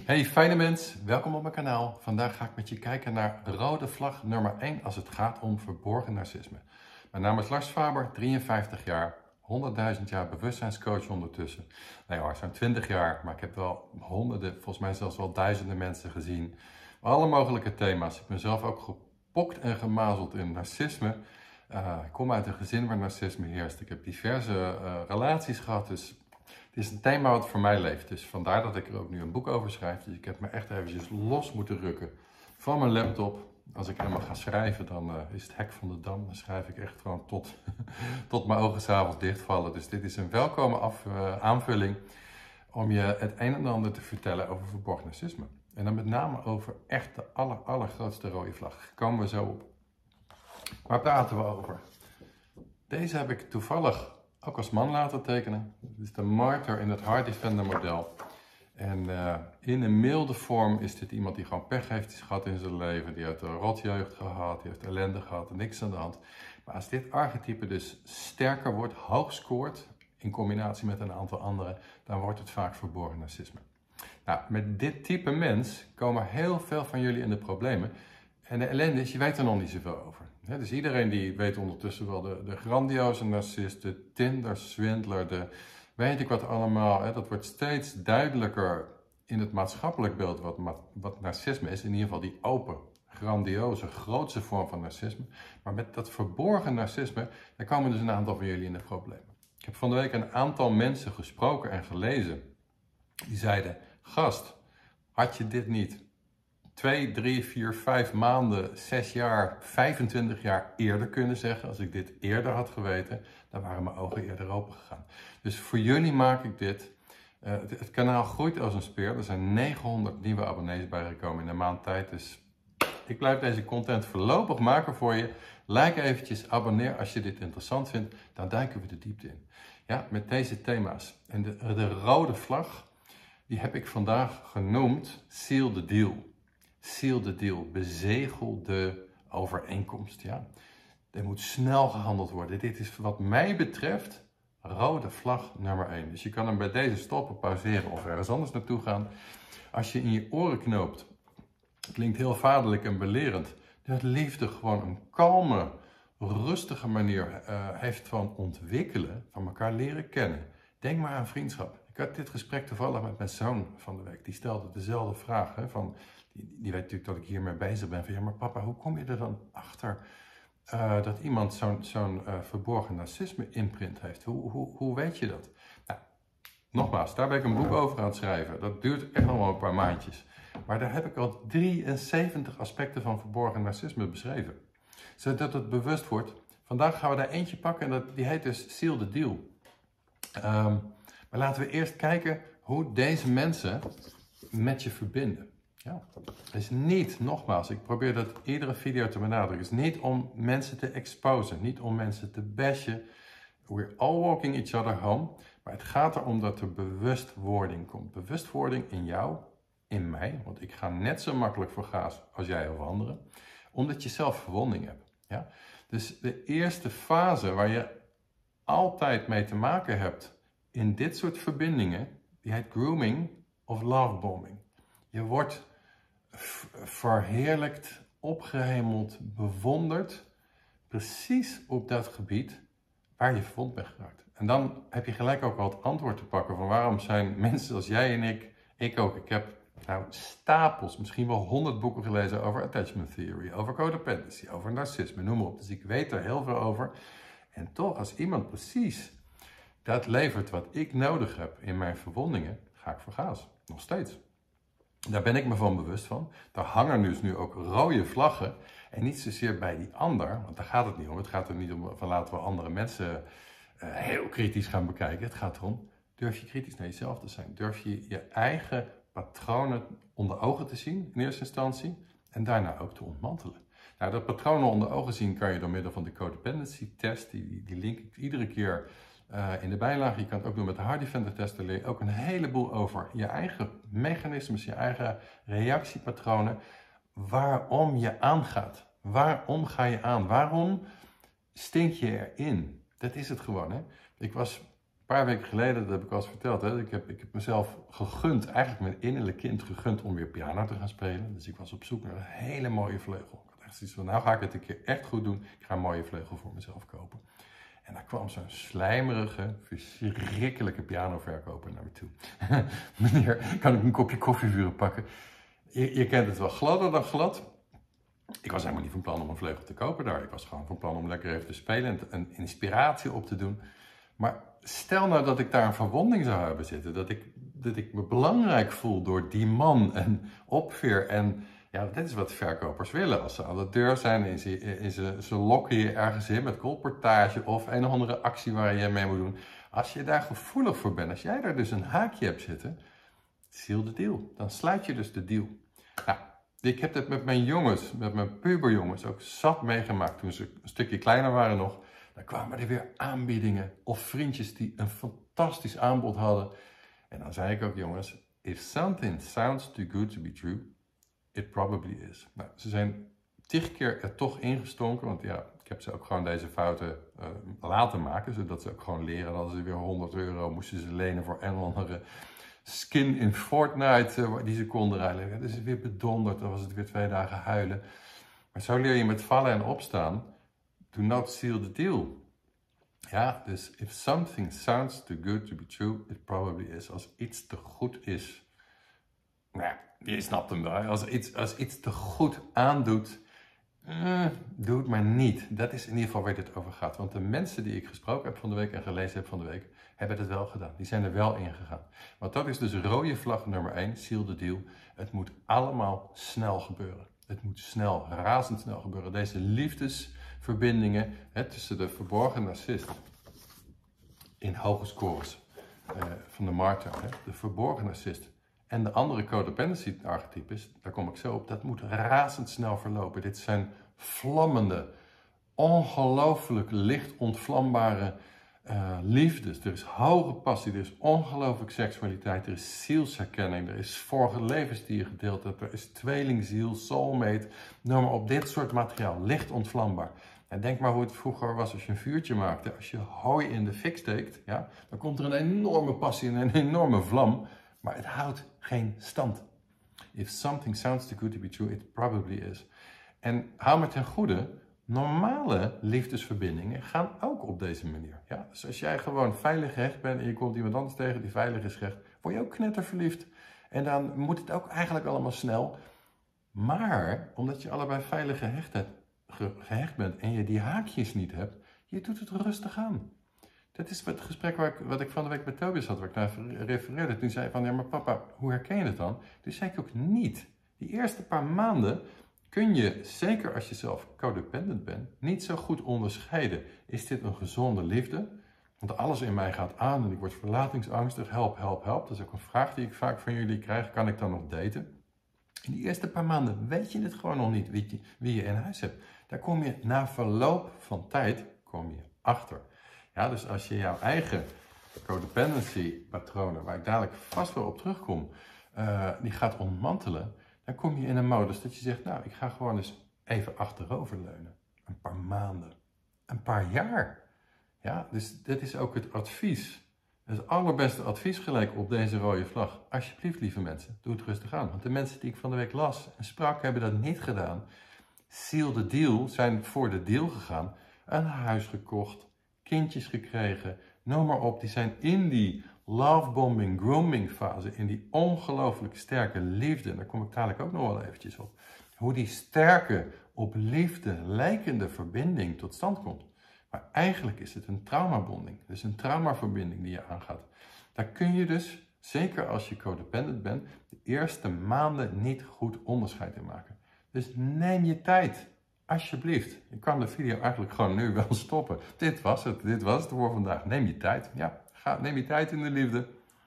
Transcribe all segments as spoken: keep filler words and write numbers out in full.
Hey fijne mens, welkom op mijn kanaal. Vandaag ga ik met je kijken naar rode vlag nummer één als het gaat om verborgen narcisme. Mijn naam is Lars Faber, drieënvijftig jaar, honderdduizend jaar bewustzijnscoach ondertussen. Nee hoor, zo'n twintig jaar, maar ik heb wel honderden, volgens mij zelfs wel duizenden mensen gezien. Alle mogelijke thema's. Ik ben zelf ook gepokt en gemazeld in narcisme. Uh, ik kom uit een gezin waar narcisme heerst. Ik heb diverse uh, relaties gehad, dus het is een thema wat voor mij leeft. Dus vandaar dat ik er ook nu een boek over schrijf. Dus ik heb me echt eventjes los moeten rukken van mijn laptop. Als ik helemaal ga schrijven, dan uh, is het hek van de dam. Dan schrijf ik echt gewoon tot, tot mijn ogen 's avonds dichtvallen. Dus dit is een welkome af, uh, aanvulling om je het een en ander te vertellen over verborgen narcisme. En dan met name over echt de aller, allergrootste rode vlag. Daar komen we zo op. Waar praten we over? Deze heb ik toevallig ook als man laten tekenen. Dit is de Martyr in het Heart Defender model. En uh, in een milde vorm is dit iemand die gewoon pech heeft gehad in zijn leven. Die heeft een rotjeugd gehad, die heeft ellende gehad, niks aan de hand. Maar als dit archetype dus sterker wordt, hoog scoort, in combinatie met een aantal anderen, dan wordt het vaak verborgen narcisme. Nou, met dit type mens komen heel veel van jullie in de problemen. En de ellende is, je weet er nog niet zoveel over. He, dus iedereen die weet ondertussen wel de, de grandioze narcist, de Tinder-swindler, de weet ik wat allemaal. He, dat wordt steeds duidelijker in het maatschappelijk beeld wat, wat narcisme is. In ieder geval die open, grandioze, grootste vorm van narcisme. Maar met dat verborgen narcisme, daar komen dus een aantal van jullie in de problemen. Ik heb van de week een aantal mensen gesproken en gelezen. Die zeiden, gast, had je dit niet twee, drie, vier, vijf maanden, zes jaar, vijfentwintig jaar eerder kunnen zeggen? Als ik dit eerder had geweten, dan waren mijn ogen eerder open gegaan. Dus voor jullie maak ik dit. Uh, het, het kanaal groeit als een speer. Er zijn negenhonderd nieuwe abonnees bijgekomen in een maand tijd. Dus ik blijf deze content voorlopig maken voor je. Like eventjes, abonneer als je dit interessant vindt. Dan duiken we de diepte in. Ja, met deze thema's. En de, de rode vlag, die heb ik vandaag genoemd Seal the Deal. Seal the deal, bezegel de overeenkomst. Ja. Er moet snel gehandeld worden. Dit is wat mij betreft rode vlag nummer één. Dus je kan hem bij deze stoppen, pauzeren of ergens anders naartoe gaan. Als je in je oren knoopt, klinkt heel vaderlijk en belerend, dat liefde gewoon een kalme, rustige manier uh, heeft van ontwikkelen, van elkaar leren kennen. Denk maar aan vriendschap. Ik had dit gesprek toevallig met mijn zoon van de week. Die stelde dezelfde vraag. Hè, van, die, die weet natuurlijk dat ik hiermee bezig ben. Van ja, maar papa, hoe kom je er dan achter uh, dat iemand zo'n zo'n uh, verborgen narcisme imprint heeft? Hoe, hoe, hoe weet je dat? Nou, nogmaals, daar ben ik een boek over aan het schrijven. Dat duurt echt nog wel een paar maandjes. Maar daar heb ik al drieënzeventig aspecten van verborgen narcisme beschreven. Zodat het bewust wordt. Vandaag gaan we daar eentje pakken en dat, die heet dus Seal the Deal. Um, maar laten we eerst kijken hoe deze mensen met je verbinden. Ja. Het is niet, nogmaals, ik probeer dat iedere video te benadrukken. Het is niet om mensen te exposen, niet om mensen te bashen. We're all walking each other home. Maar het gaat erom dat er bewustwording komt. Bewustwording in jou, in mij. Want ik ga net zo makkelijk voor gaas als jij of anderen. Omdat je zelf verwonding hebt. Ja? Dus de eerste fase waar je altijd mee te maken hebt in dit soort verbindingen, die heet grooming of lovebombing. Je wordt verheerlijkt, opgehemeld, bewonderd, precies op dat gebied waar je verwond bent geraakt. En dan heb je gelijk ook wel het antwoord te pakken van waarom zijn mensen als jij en ik, ik ook, ik heb nou stapels, misschien wel honderd boeken gelezen over attachment theory, over codependency, over narcisme, noem maar op. Dus ik weet er heel veel over. En toch, als iemand precies dat levert wat ik nodig heb in mijn verwondingen, ga ik voor gaas. Nog steeds. Daar ben ik me van bewust van. Daar hangen dus nu ook rode vlaggen. En niet zozeer bij die ander, want daar gaat het niet om. Het gaat er niet om van laten we andere mensen uh, heel kritisch gaan bekijken. Het gaat erom, durf je kritisch naar jezelf te zijn. Durf je je eigen patronen onder ogen te zien in eerste instantie. En daarna ook te ontmantelen. Nou, dat patronen onder ogen zien kan je door middel van de codependency test. Die, die link ik iedere keer uh, in de bijlage. Je kan het ook doen met de Heart Defender test. Daar leer je ook een heleboel over je eigen mechanismes, je eigen reactiepatronen. Waarom je aangaat. Waarom ga je aan? Waarom stink je erin? Dat is het gewoon. Hè? Ik was een paar weken geleden, dat heb ik al eens verteld, hè, ik, heb, ik heb mezelf gegund, eigenlijk mijn innerlijk kind gegund om weer piano te gaan spelen. Dus ik was op zoek naar een hele mooie vleugel. Ik had echt zoiets van, nou ga ik het een keer echt goed doen. Ik ga een mooie vleugel voor mezelf kopen. En daar kwam zo'n slijmerige, verschrikkelijke pianoverkoper naar me toe. Meneer, kan ik een kopje koffievuren pakken? Je, je kent het wel, gladder dan glad. Ik was helemaal niet van plan om een vleugel te kopen daar. Ik was gewoon van plan om lekker even te spelen en een inspiratie op te doen. Maar stel nou dat ik daar een verwonding zou hebben zitten. Dat ik, dat ik me belangrijk voel door die man en opveer. En ja, dit is wat verkopers willen. Als ze aan de deur zijn en ze, en ze, ze lokken je ergens in met colportage of een of andere actie waar je mee moet doen. Als je daar gevoelig voor bent, als jij daar dus een haakje hebt zitten, seal the deal. Dan sluit je dus de deal. Nou, ik heb dit met mijn jongens, met mijn puberjongens ook zat meegemaakt toen ze een stukje kleiner waren nog. Dan kwamen er weer aanbiedingen of vriendjes die een fantastisch aanbod hadden. En dan zei ik ook, jongens, if something sounds too good to be true, it probably is. Nou, ze zijn tig keer er toch ingestonken, want ja, ik heb ze ook gewoon deze fouten uh, laten maken, zodat ze ook gewoon leren. Dan hadden ze weer honderd euro, moesten ze lenen voor een of andere skin in Fortnite uh, die ze konden rijden. Dan is het weer bedonderd, dan was het weer twee dagen huilen. Maar zo leer je met vallen en opstaan. Do not seal the deal. Ja, dus if something sounds too good to be true, it probably is. Als iets te goed is, nou ja, je snapt hem wel. Als iets, als iets te goed aandoet, eh, doe het maar niet. Dat is in ieder geval waar dit over gaat. Want de mensen die ik gesproken heb van de week en gelezen heb van de week, hebben het wel gedaan. Die zijn er wel in gegaan. Want dat is dus rode vlag nummer één, seal the deal. Het moet allemaal snel gebeuren. Het moet snel, razendsnel gebeuren. Deze liefdesverbindingen hè, tussen de verborgen narcist in hoge scores uh, van de markten, hè, de verborgen narcist en de andere codependency archetypes, daar kom ik zo op, dat moet razendsnel verlopen. Dit zijn vlammende, ongelooflijk licht ontvlambare uh, liefdes. Er is hoge passie, er is ongelooflijk seksualiteit, er is zielsherkenning, er is vorige levens die je gedeeld hebt, er is tweelingziel, soulmate, noem maar op, dit soort materiaal, licht ontvlambaar. En denk maar hoe het vroeger was als je een vuurtje maakte. Als je hooi in de fik steekt, ja, dan komt er een enorme passie en een enorme vlam. Maar het houdt geen stand. If something sounds too good to be true, it probably is. En hou me ten goede, normale liefdesverbindingen gaan ook op deze manier. Ja? Dus als jij gewoon veilig gehecht bent en je komt iemand anders tegen die veilig is gehecht, word je ook knetterverliefd. En dan moet het ook eigenlijk allemaal snel. Maar, omdat je allebei veilig gehecht hebt, gehecht bent en je die haakjes niet hebt, je doet het rustig aan. Dat is het gesprek waar ik, wat ik van de week met Tobias had, waar ik naar refereerde. Toen zei hij van, ja maar papa, hoe herken je het dan? Toen zei ik ook niet. Die eerste paar maanden kun je, zeker als je zelf codependent bent, niet zo goed onderscheiden. Is dit een gezonde liefde? Want alles in mij gaat aan en ik word verlatingsangstig. Help, help, help. Dat is ook een vraag die ik vaak van jullie krijg. Kan ik dan nog daten? In die eerste paar maanden weet je het gewoon nog niet, wie je, wie je in huis hebt. Daar kom je na verloop van tijd kom je achter. Ja, dus als je jouw eigen codependency patronen, waar ik dadelijk vast wel op terugkom, uh, die gaat ontmantelen, dan kom je in een modus dat je zegt, nou, ik ga gewoon eens even achteroverleunen. Een paar maanden, een paar jaar. Ja, dus dit is ook het advies. Het allerbeste advies gelijk op deze rode vlag. Alsjeblieft, lieve mensen, doe het rustig aan. Want de mensen die ik van de week las en sprak, hebben dat niet gedaan. Seal the deal, zijn voor de deal gegaan. Een huis gekocht, kindjes gekregen, noem maar op. Die zijn in die lovebombing, grooming fase, in die ongelooflijk sterke liefde. En daar kom ik dadelijk ook nog wel eventjes op. Hoe die sterke, op liefde lijkende verbinding tot stand komt. Maar eigenlijk is het een traumabonding. Dus een traumaverbinding die je aangaat. Daar kun je dus, zeker als je codependent bent, de eerste maanden niet goed onderscheid in maken. Dus neem je tijd. Alsjeblieft. Ik kan de video eigenlijk gewoon nu wel stoppen. Dit was het. Dit was het voor vandaag. Neem je tijd. Ja, ga, neem je tijd in de liefde.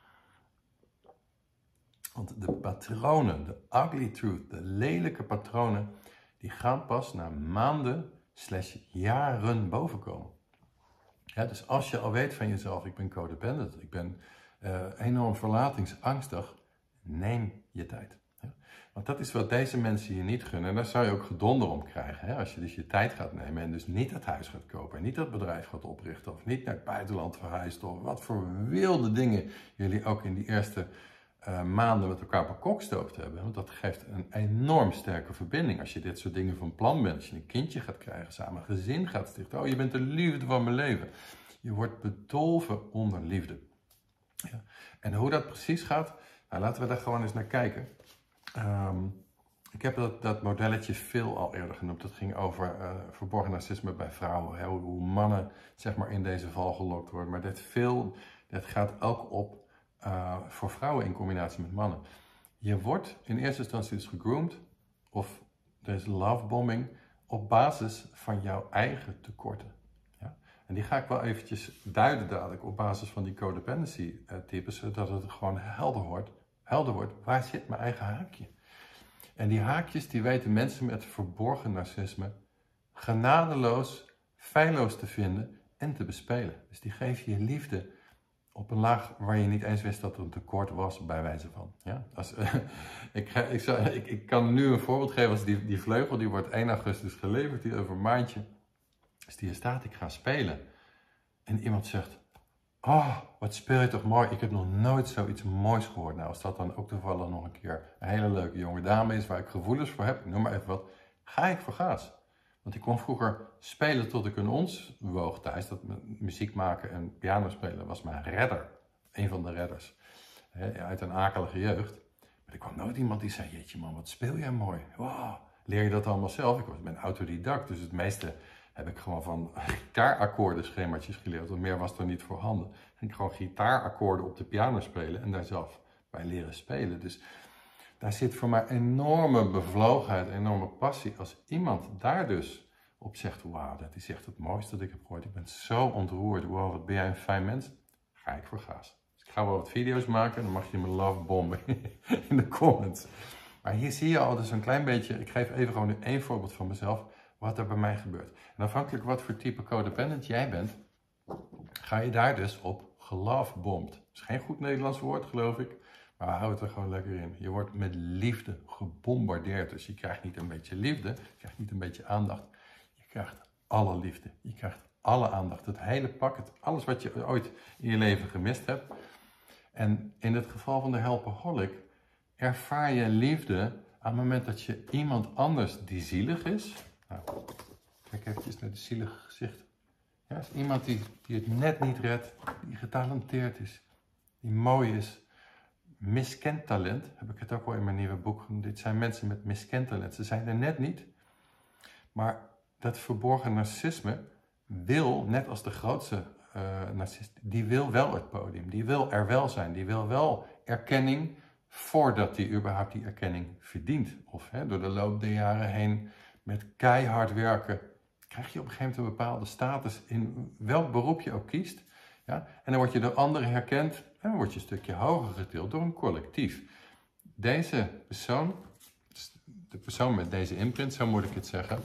Want de patronen, de ugly truth, de lelijke patronen, die gaan pas na maanden slash jaren bovenkomen. Ja, dus als je al weet van jezelf, ik ben codependent, ik ben uh, enorm verlatingsangstig, neem je tijd. Ja? Want dat is wat deze mensen je niet gunnen. En daar zou je ook gedonder om krijgen. Hè? Als je dus je tijd gaat nemen en dus niet het huis gaat kopen. En niet dat bedrijf gaat oprichten. Of niet naar het buitenland verhuist. Of wat voor wilde dingen jullie ook in die eerste uh, maanden met elkaar bekokstoofd hebben. Want dat geeft een enorm sterke verbinding. Als je dit soort dingen van plan bent. Als je een kindje gaat krijgen. Samen een gezin gaat stichten. Oh, je bent de liefde van mijn leven. Je wordt bedolven onder liefde. Ja. En hoe dat precies gaat, nou, laten we daar gewoon eens naar kijken. Um, ik heb dat, dat modelletje veel al eerder genoemd. Dat ging over uh, verborgen narcisme bij vrouwen. Hè? Hoe mannen zeg maar, in deze val gelokt worden. Maar dit veel, dat gaat ook op uh, voor vrouwen in combinatie met mannen. Je wordt in eerste instantie dus gegroomd of er is lovebombing op basis van jouw eigen tekorten. En die ga ik wel eventjes duiden dadelijk op basis van die codependency types, zodat het gewoon helder wordt, helder wordt, waar zit mijn eigen haakje? En die haakjes die weten mensen met verborgen narcisme genadeloos, feilloos te vinden en te bespelen. Dus die geven je liefde op een laag waar je niet eens wist dat er een tekort was, bij wijze van. Ja? Als, uh, ik, ik, zou, ik, ik kan nu een voorbeeld geven, als die, die vleugel die wordt één augustus geleverd, die over een maandje. Als die er staat, ik ga spelen. En iemand zegt, oh, wat speel je toch mooi. Ik heb nog nooit zoiets moois gehoord. Nou, als dat dan ook toevallig nog een keer een hele leuke jonge dame is, waar ik gevoelens voor heb, noem maar even wat, ga ik voor gaas. Want ik kon vroeger spelen tot ik een ons woog thuis. Dat muziek maken en piano spelen was mijn redder. Een van de redders. He, uit een akelige jeugd. Maar er kwam nooit iemand die zei, jeetje man, wat speel jij mooi. Wow, leer je dat allemaal zelf? Ik ben autodidact, dus het meeste heb ik gewoon van gitaarakkoorden schemaatjes geleerd, want meer was er niet voorhanden. Ging ik gewoon gitaarakkoorden op de piano spelen en daar zelf bij leren spelen. Dus daar zit voor mij enorme bevlogenheid, enorme passie. Als iemand daar dus op zegt, wauw, dat is echt het mooiste dat ik heb gehoord. Ik ben zo ontroerd, wow, wat ben jij een fijn mens. Ga ik voor gaas. Dus ik ga wel wat video's maken en dan mag je me love bomben in de comments. Maar hier zie je al dus een klein beetje, ik geef even gewoon één voorbeeld van mezelf, wat er bij mij gebeurt. En afhankelijk wat voor type codependent jij bent, ga je daar dus op gelovebomd. Dat is geen goed Nederlands woord, geloof ik, maar hou het er gewoon lekker in. Je wordt met liefde gebombardeerd. Dus je krijgt niet een beetje liefde, je krijgt niet een beetje aandacht. Je krijgt alle liefde, je krijgt alle aandacht. Het hele pakket, alles wat je ooit in je leven gemist hebt. En in het geval van de helpaholic ervaar je liefde aan het moment dat je iemand anders die zielig is. Nou, kijk eventjes naar de zielige gezicht. Ja, is iemand die, die het net niet redt, die getalenteerd is, die mooi is. Miskend talent, heb ik het ook al in mijn nieuwe boek genoemd. Dit zijn mensen met miskend talent. Ze zijn er net niet. Maar dat verborgen narcisme wil, net als de grootste uh, narcist, die wil wel het podium. Die wil er wel zijn. Die wil wel erkenning voordat hij überhaupt die erkenning verdient. Of hè, door de loop der jaren heen met keihard werken krijg je op een gegeven moment een bepaalde status in welk beroep je ook kiest. Ja? En dan word je door anderen herkend en dan word je een stukje hoger getild door een collectief. Deze persoon, de persoon met deze imprint, zo moet ik het zeggen,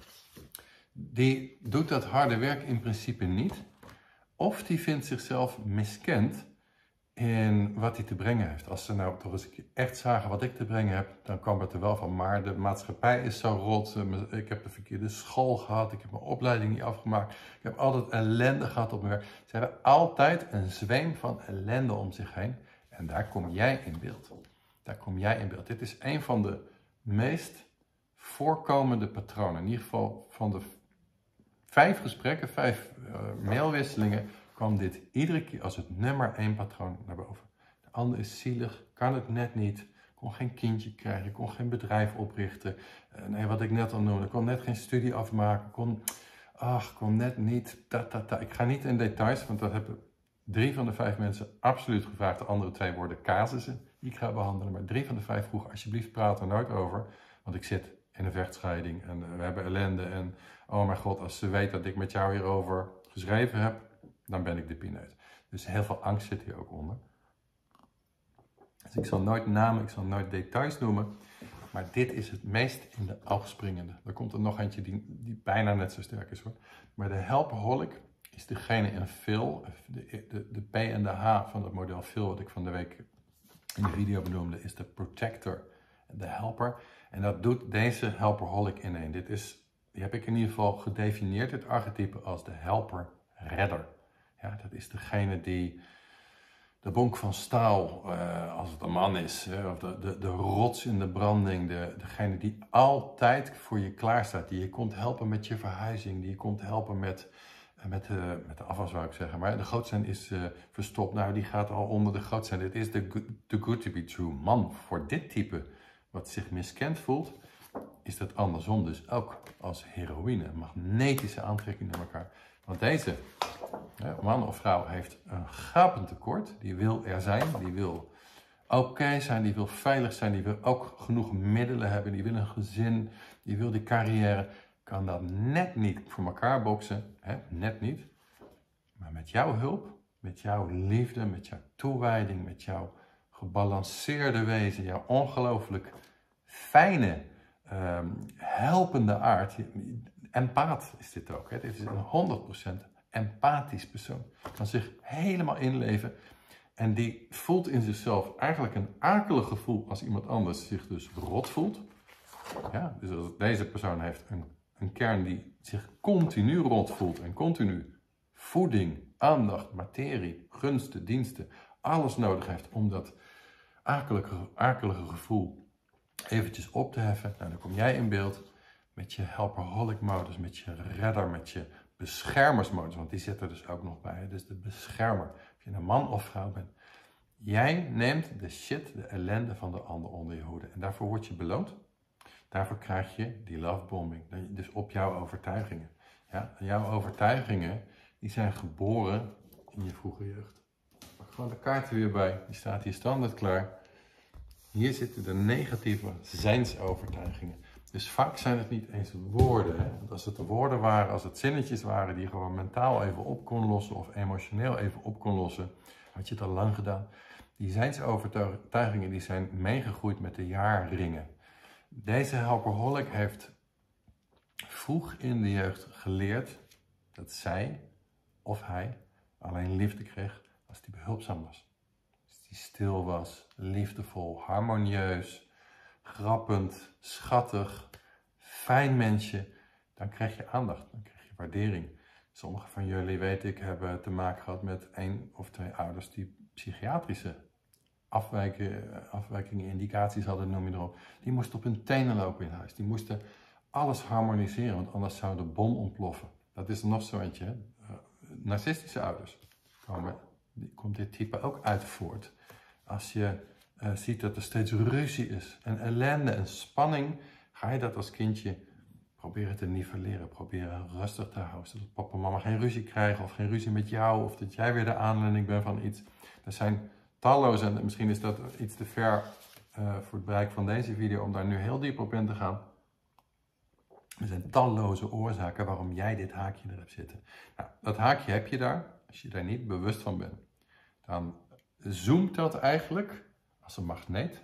die doet dat harde werk in principe niet. Of die vindt zichzelf miskend in wat hij te brengen heeft. Als ze nou toch eens echt zagen wat ik te brengen heb, dan kwam het er wel van. Maar de maatschappij is zo rot. Ik heb de verkeerde school gehad. Ik heb mijn opleiding niet afgemaakt. Ik heb altijd ellende gehad op mijn werk. Ze hebben altijd een zweem van ellende om zich heen. En daar kom jij in beeld. Daar kom jij in beeld. Dit is een van de meest voorkomende patronen. In ieder geval van de vijf gesprekken, vijf uh, mailwisselingen, kwam dit iedere keer als het nummer één patroon naar boven. De ander is zielig, kan het net niet, kon geen kindje krijgen, kon geen bedrijf oprichten. Uh, nee, wat ik net al noemde, kon net geen studie afmaken, kon, ach, kon net niet, ta, ta, ta. Ik ga niet in details, want dat hebben drie van de vijf mensen absoluut gevraagd. De andere twee worden casussen die ik ga behandelen. Maar drie van de vijf vroegen, alsjeblieft praat er nooit over, want ik zit in een vechtscheiding en uh, we hebben ellende. En oh mijn god, als ze weet dat ik met jou hierover geschreven heb, dan ben ik de pineut. Dus heel veel angst zit hier ook onder. Dus ik zal nooit namen, ik zal nooit details noemen. Maar dit is het meest in de oog springende. Er komt er nog eentje die, die bijna net zo sterk is hoor. Maar de helpaholic is degene in veel, de, de, de P en de H van het model veel wat ik van de week in de video benoemde, is de protector de helper. En dat doet deze helperholic in één. Dit is, die heb ik in ieder geval gedefinieerd, het archetype, als de helper-redder. Ja, dat is degene die de bonk van staal, uh, als het een man is, uh, of de, de, de rots in de branding, de, degene die altijd voor je klaar staat, die je komt helpen met je verhuizing, die je komt helpen met, uh, met, uh, met de afwas, zou ik zeggen. Maar de grootzijn is uh, verstopt, nou die gaat al onder de grootzijn. Dit is de too good to be true man. Voor dit type, wat zich miskend voelt, is dat andersom dus ook als heroïne, een magnetische aantrekking naar elkaar. Want deze man of vrouw heeft een gapend tekort, die wil er zijn, die wil oké zijn, die wil veilig zijn, die wil ook genoeg middelen hebben, die wil een gezin, die wil die carrière, kan dat net niet voor elkaar boksen, hè? Net niet. Maar met jouw hulp, met jouw liefde, met jouw toewijding, met jouw gebalanceerde wezen, jouw ongelooflijk fijne, um, helpende aard, empaat is dit ook, hè? Dit is een honderd procent empathisch persoon, kan zich helemaal inleven en die voelt in zichzelf eigenlijk een akelig gevoel als iemand anders zich dus rot voelt. Ja, dus als deze persoon heeft een, een kern die zich continu rot voelt en continu voeding, aandacht, materie, gunsten, diensten, alles nodig heeft om dat akelige, akelige gevoel eventjes op te heffen, nou, dan kom jij in beeld met je helperholic modus, met je redder, met je beschermersmodus, want die zit er dus ook nog bij. Dus de beschermer, of je een man of vrouw bent. Jij neemt de shit, de ellende van de ander onder je hoede. En daarvoor word je beloond. Daarvoor krijg je die lovebombing. Dus op jouw overtuigingen. Ja, jouw overtuigingen, die zijn geboren in je vroege jeugd. Pak gewoon de kaart er weer bij. Die staat hier standaard klaar. Hier zitten de negatieve zijnsovertuigingen. Dus vaak zijn het niet eens woorden. Hè? Want als het woorden waren, als het zinnetjes waren die je gewoon mentaal even op kon lossen of emotioneel even op kon lossen, had je het al lang gedaan. Die zijnsovertuigingen die zijn meegegroeid met de jaarringen. Deze helperholic heeft vroeg in de jeugd geleerd dat zij of hij alleen liefde kreeg als hij behulpzaam was. Als hij stil was, liefdevol, harmonieus, grappend, schattig, fijn mensje, dan krijg je aandacht, dan krijg je waardering. Sommigen van jullie, weet ik, hebben te maken gehad met één of twee ouders die psychiatrische afwijkingen, afwijkingen, indicaties hadden, noem je erop. Die moesten op hun tenen lopen in huis. Die moesten alles harmoniseren, want anders zou de bom ontploffen. Dat is er nog zo eentje. Uh, narcistische ouders, komen, die komt dit type ook uit voort. Als je Uh, ziet dat er steeds ruzie is en ellende en spanning, ga je dat als kindje proberen te nivelleren, proberen rustig te houden, zodat papa en mama geen ruzie krijgen of geen ruzie met jou of dat jij weer de aanleiding bent van iets. Er zijn talloze, en misschien is dat iets te ver uh, voor het bereik van deze video om daar nu heel diep op in te gaan. Er zijn talloze oorzaken waarom jij dit haakje er hebt zitten. Nou, dat haakje heb je daar, als je daar niet bewust van bent. Dan zoomt dat eigenlijk als een magneet.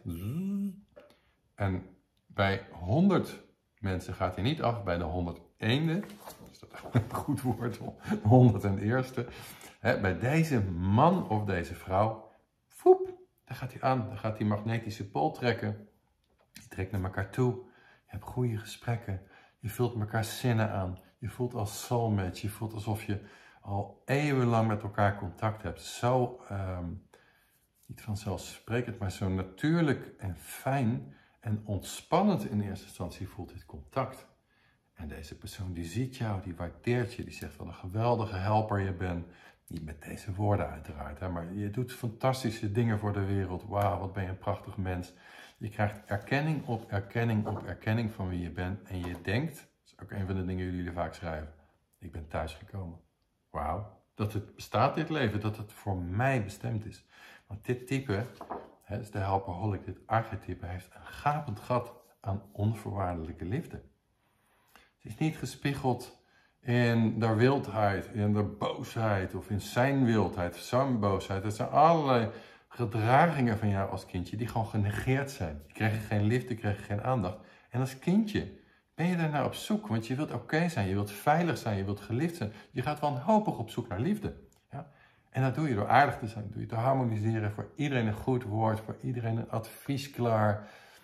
En bij honderd mensen gaat hij niet af, bij de honderdste, is dat een goed woord, honderdste, hè, bij deze man of deze vrouw, foep, daar gaat hij aan, dan gaat die magnetische pool trekken. Je trekt naar elkaar toe, je hebt goede gesprekken, je vult elkaar zinnen aan, je voelt als soulmate, je voelt alsof je al eeuwenlang met elkaar contact hebt. Zo... Um, Niet vanzelfsprekend, maar zo natuurlijk en fijn en ontspannend in eerste instantie voelt dit contact. En deze persoon die ziet jou, die waardeert je, die zegt wat een geweldige helper je bent. Niet met deze woorden uiteraard, hè, maar je doet fantastische dingen voor de wereld. Wauw, wat ben je een prachtig mens. Je krijgt erkenning op erkenning op erkenning van wie je bent. En je denkt, dat is ook een van de dingen die jullie vaak schrijven, ik ben thuisgekomen. Wauw, dat het bestaat dit leven, dat het voor mij bestemd is. Want dit type, hè, is de helperholic, dit archetype, heeft een gapend gat aan onvoorwaardelijke liefde. Het is niet gespiegeld in de wildheid, in de boosheid of in zijn wildheid, zijn boosheid. Het zijn allerlei gedragingen van jou als kindje die gewoon genegeerd zijn. Je krijgt geen liefde, je krijgt geen aandacht. En als kindje ben je daarnaar op zoek, want je wilt oké zijn, je wilt veilig zijn, je wilt geliefd zijn. Je gaat wanhopig op zoek naar liefde. Ja? En dat doe je door aardig te zijn, doe je te harmoniseren, voor iedereen een goed woord, voor iedereen een advies klaar.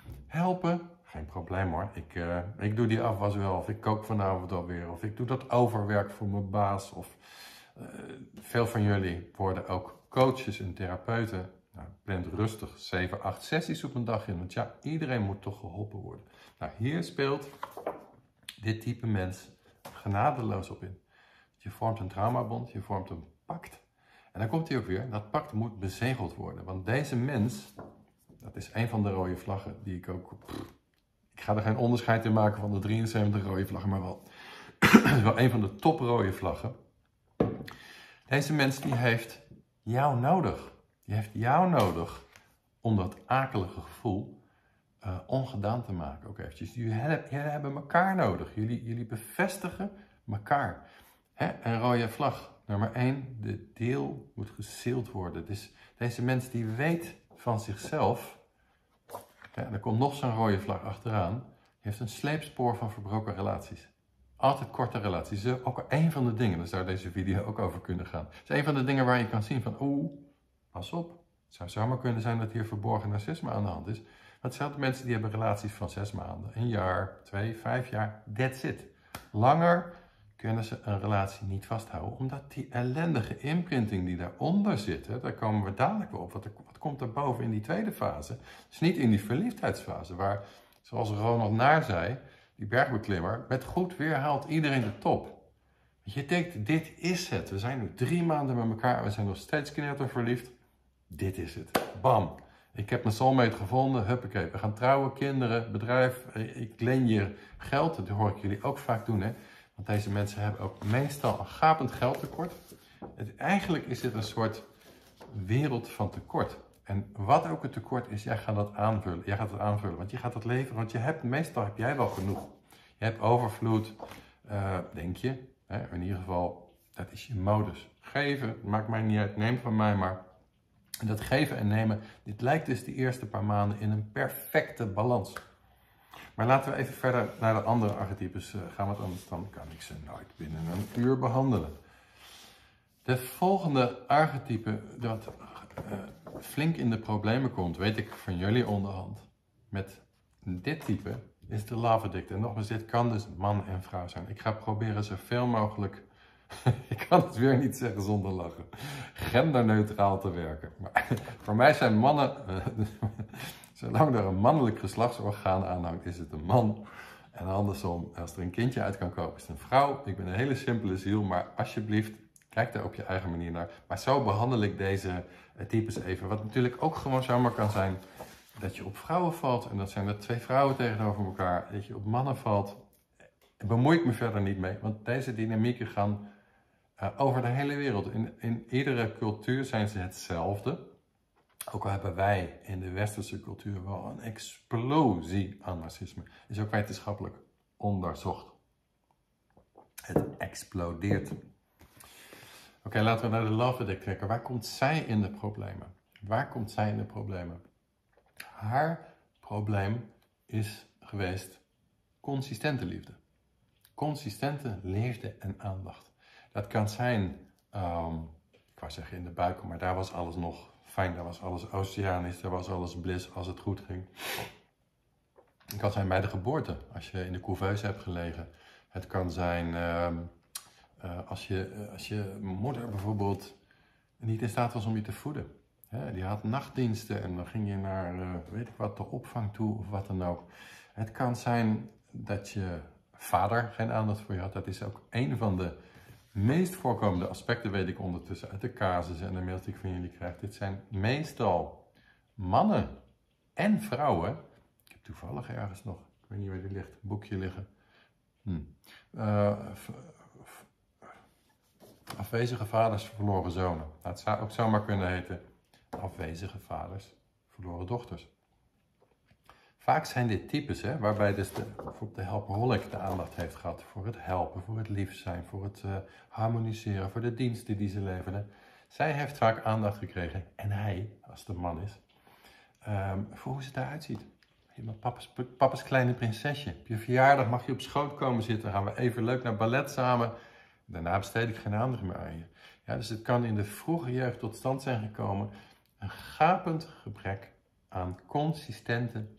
Helpen? Geen probleem hoor. Ik, uh, ik doe die afwas wel, of ik kook vanavond alweer, of ik doe dat overwerk voor mijn baas. Of, uh, veel van jullie worden ook coaches en therapeuten. Nou, plant rustig zeven, acht sessies op een dag in, want ja, iedereen moet toch geholpen worden. Nou, hier speelt dit type mens genadeloos op in. Je vormt een traumabond, je vormt een pact. En dan komt hij ook weer, dat pact moet bezegeld worden. Want deze mens, dat is een van de rode vlaggen die ik ook... Pff, ik ga er geen onderscheid in maken van de drieënzeventig rode vlaggen, maar wel, wel een van de top rode vlaggen. Deze mens die heeft jou nodig. Die heeft jou nodig om dat akelige gevoel uh, ongedaan te maken. Ook eventjes. Jullie hebben, jullie hebben elkaar nodig. Jullie, jullie bevestigen elkaar. Hè? Een rode vlag. Nummer één, de deal moet gesealed worden. Dus deze mens die weet van zichzelf, ja, en er komt nog zo'n rode vlag achteraan, die heeft een sleepspoor van verbroken relaties. Altijd korte relaties. Dat is ook een van de dingen, daar zou deze video ook over kunnen gaan. Het is een van de dingen waar je kan zien van, oeh, pas op. Het zou zomaar kunnen zijn dat hier verborgen narcisme aan de hand is. Want zelfs mensen die hebben relaties van zes maanden, een jaar, twee, vijf jaar, that's it. Langer kunnen ze een relatie niet vasthouden, omdat die ellendige imprinting die daaronder zit, hè, daar komen we dadelijk weer op. Wat, wat komt er boven in die tweede fase? Dus niet in die verliefdheidsfase, waar, zoals Ronald Naar zei, die bergbeklimmer, met goed weer haalt iedereen de top. Je denkt, dit is het. We zijn nu drie maanden met elkaar, we zijn nog steeds knetterverliefd. Dit is het. Bam. Ik heb mijn soulmate gevonden. Huppakee. We gaan trouwen, kinderen, bedrijf. Ik leen je geld. Dat hoor ik jullie ook vaak doen, hè. Want deze mensen hebben ook meestal een gapend geldtekort. Het, eigenlijk is dit een soort wereld van tekort. En wat ook het tekort is, jij gaat dat aanvullen. Jij gaat het aanvullen, want je gaat het leveren. Want je hebt, meestal heb jij wel genoeg. Je hebt overvloed, uh, denk je. Hè? In ieder geval, dat is je modus. Geven, maakt mij niet uit, neem van mij maar. En dat geven en nemen, dit lijkt dus de eerste paar maanden in een perfecte balans. Maar laten we even verder naar de andere archetypes uh, gaan, want anders dan kan ik ze nooit binnen een uur behandelen. De volgende archetype dat uh, flink in de problemen komt, weet ik van jullie onderhand. Met dit type is de love addict. En nogmaals, dit kan dus man en vrouw zijn. Ik ga proberen zoveel mogelijk, ik kan het weer niet zeggen zonder lachen, genderneutraal te werken. Maar voor mij zijn mannen, uh, zolang er een mannelijk geslachtsorgaan aanhangt, is het een man. En andersom, als er een kindje uit kan komen, is het een vrouw. Ik ben een hele simpele ziel, maar alsjeblieft, kijk daar op je eigen manier naar. Maar zo behandel ik deze types even. Wat natuurlijk ook gewoon zomaar kan zijn, dat je op vrouwen valt. En dat zijn er twee vrouwen tegenover elkaar. Dat je op mannen valt. Daar bemoei ik me verder niet mee. Want deze dynamieken gaan uh, over de hele wereld. In, in iedere cultuur zijn ze hetzelfde. Ook al hebben wij in de westerse cultuur wel een explosie aan narcisme. Is ook wetenschappelijk onderzocht. Het explodeert. Oké, okay, laten we naar de love addict trekken. Waar komt zij in de problemen? Waar komt zij in de problemen? Haar probleem is geweest consistente liefde. Consistente liefde en aandacht. Dat kan zijn, um, ik wou zeggen in de buik, maar daar was alles nog fijn. Daar was alles oceanisch, daar was alles bliss als het goed ging. Het kan zijn bij de geboorte, als je in de couveuse hebt gelegen. Het kan zijn um, uh, als, je, als je moeder bijvoorbeeld niet in staat was om je te voeden. He, die had nachtdiensten en dan ging je naar, uh, weet ik wat, de opvang toe of wat dan ook. Het kan zijn dat je vader geen aandacht voor je had. Dat is ook een van de meest voorkomende aspecten, weet ik ondertussen, uit de casussen en de mails die ik van jullie krijg. Dit zijn meestal mannen en vrouwen. Ik heb toevallig ergens nog, ik weet niet waar die ligt, een boekje liggen. Hm. Uh, afwezige vaders, verloren zonen. Het zou ook zomaar kunnen heten afwezige vaders, verloren dochters. Vaak zijn dit types, hè, waarbij dus de, bijvoorbeeld de helpaholic de aandacht heeft gehad voor het helpen, voor het lief zijn, voor het uh, harmoniseren, voor de diensten die ze leverden. Zij heeft vaak aandacht gekregen, en hij, als de man is, um, voor hoe ze eruit ziet. Je bent papa's, papa's kleine prinsesje. Op je verjaardag mag je op schoot komen zitten, gaan we even leuk naar ballet samen. Daarna besteed ik geen aandacht meer aan je. Ja, dus het kan in de vroege jeugd tot stand zijn gekomen. Een gapend gebrek aan consistente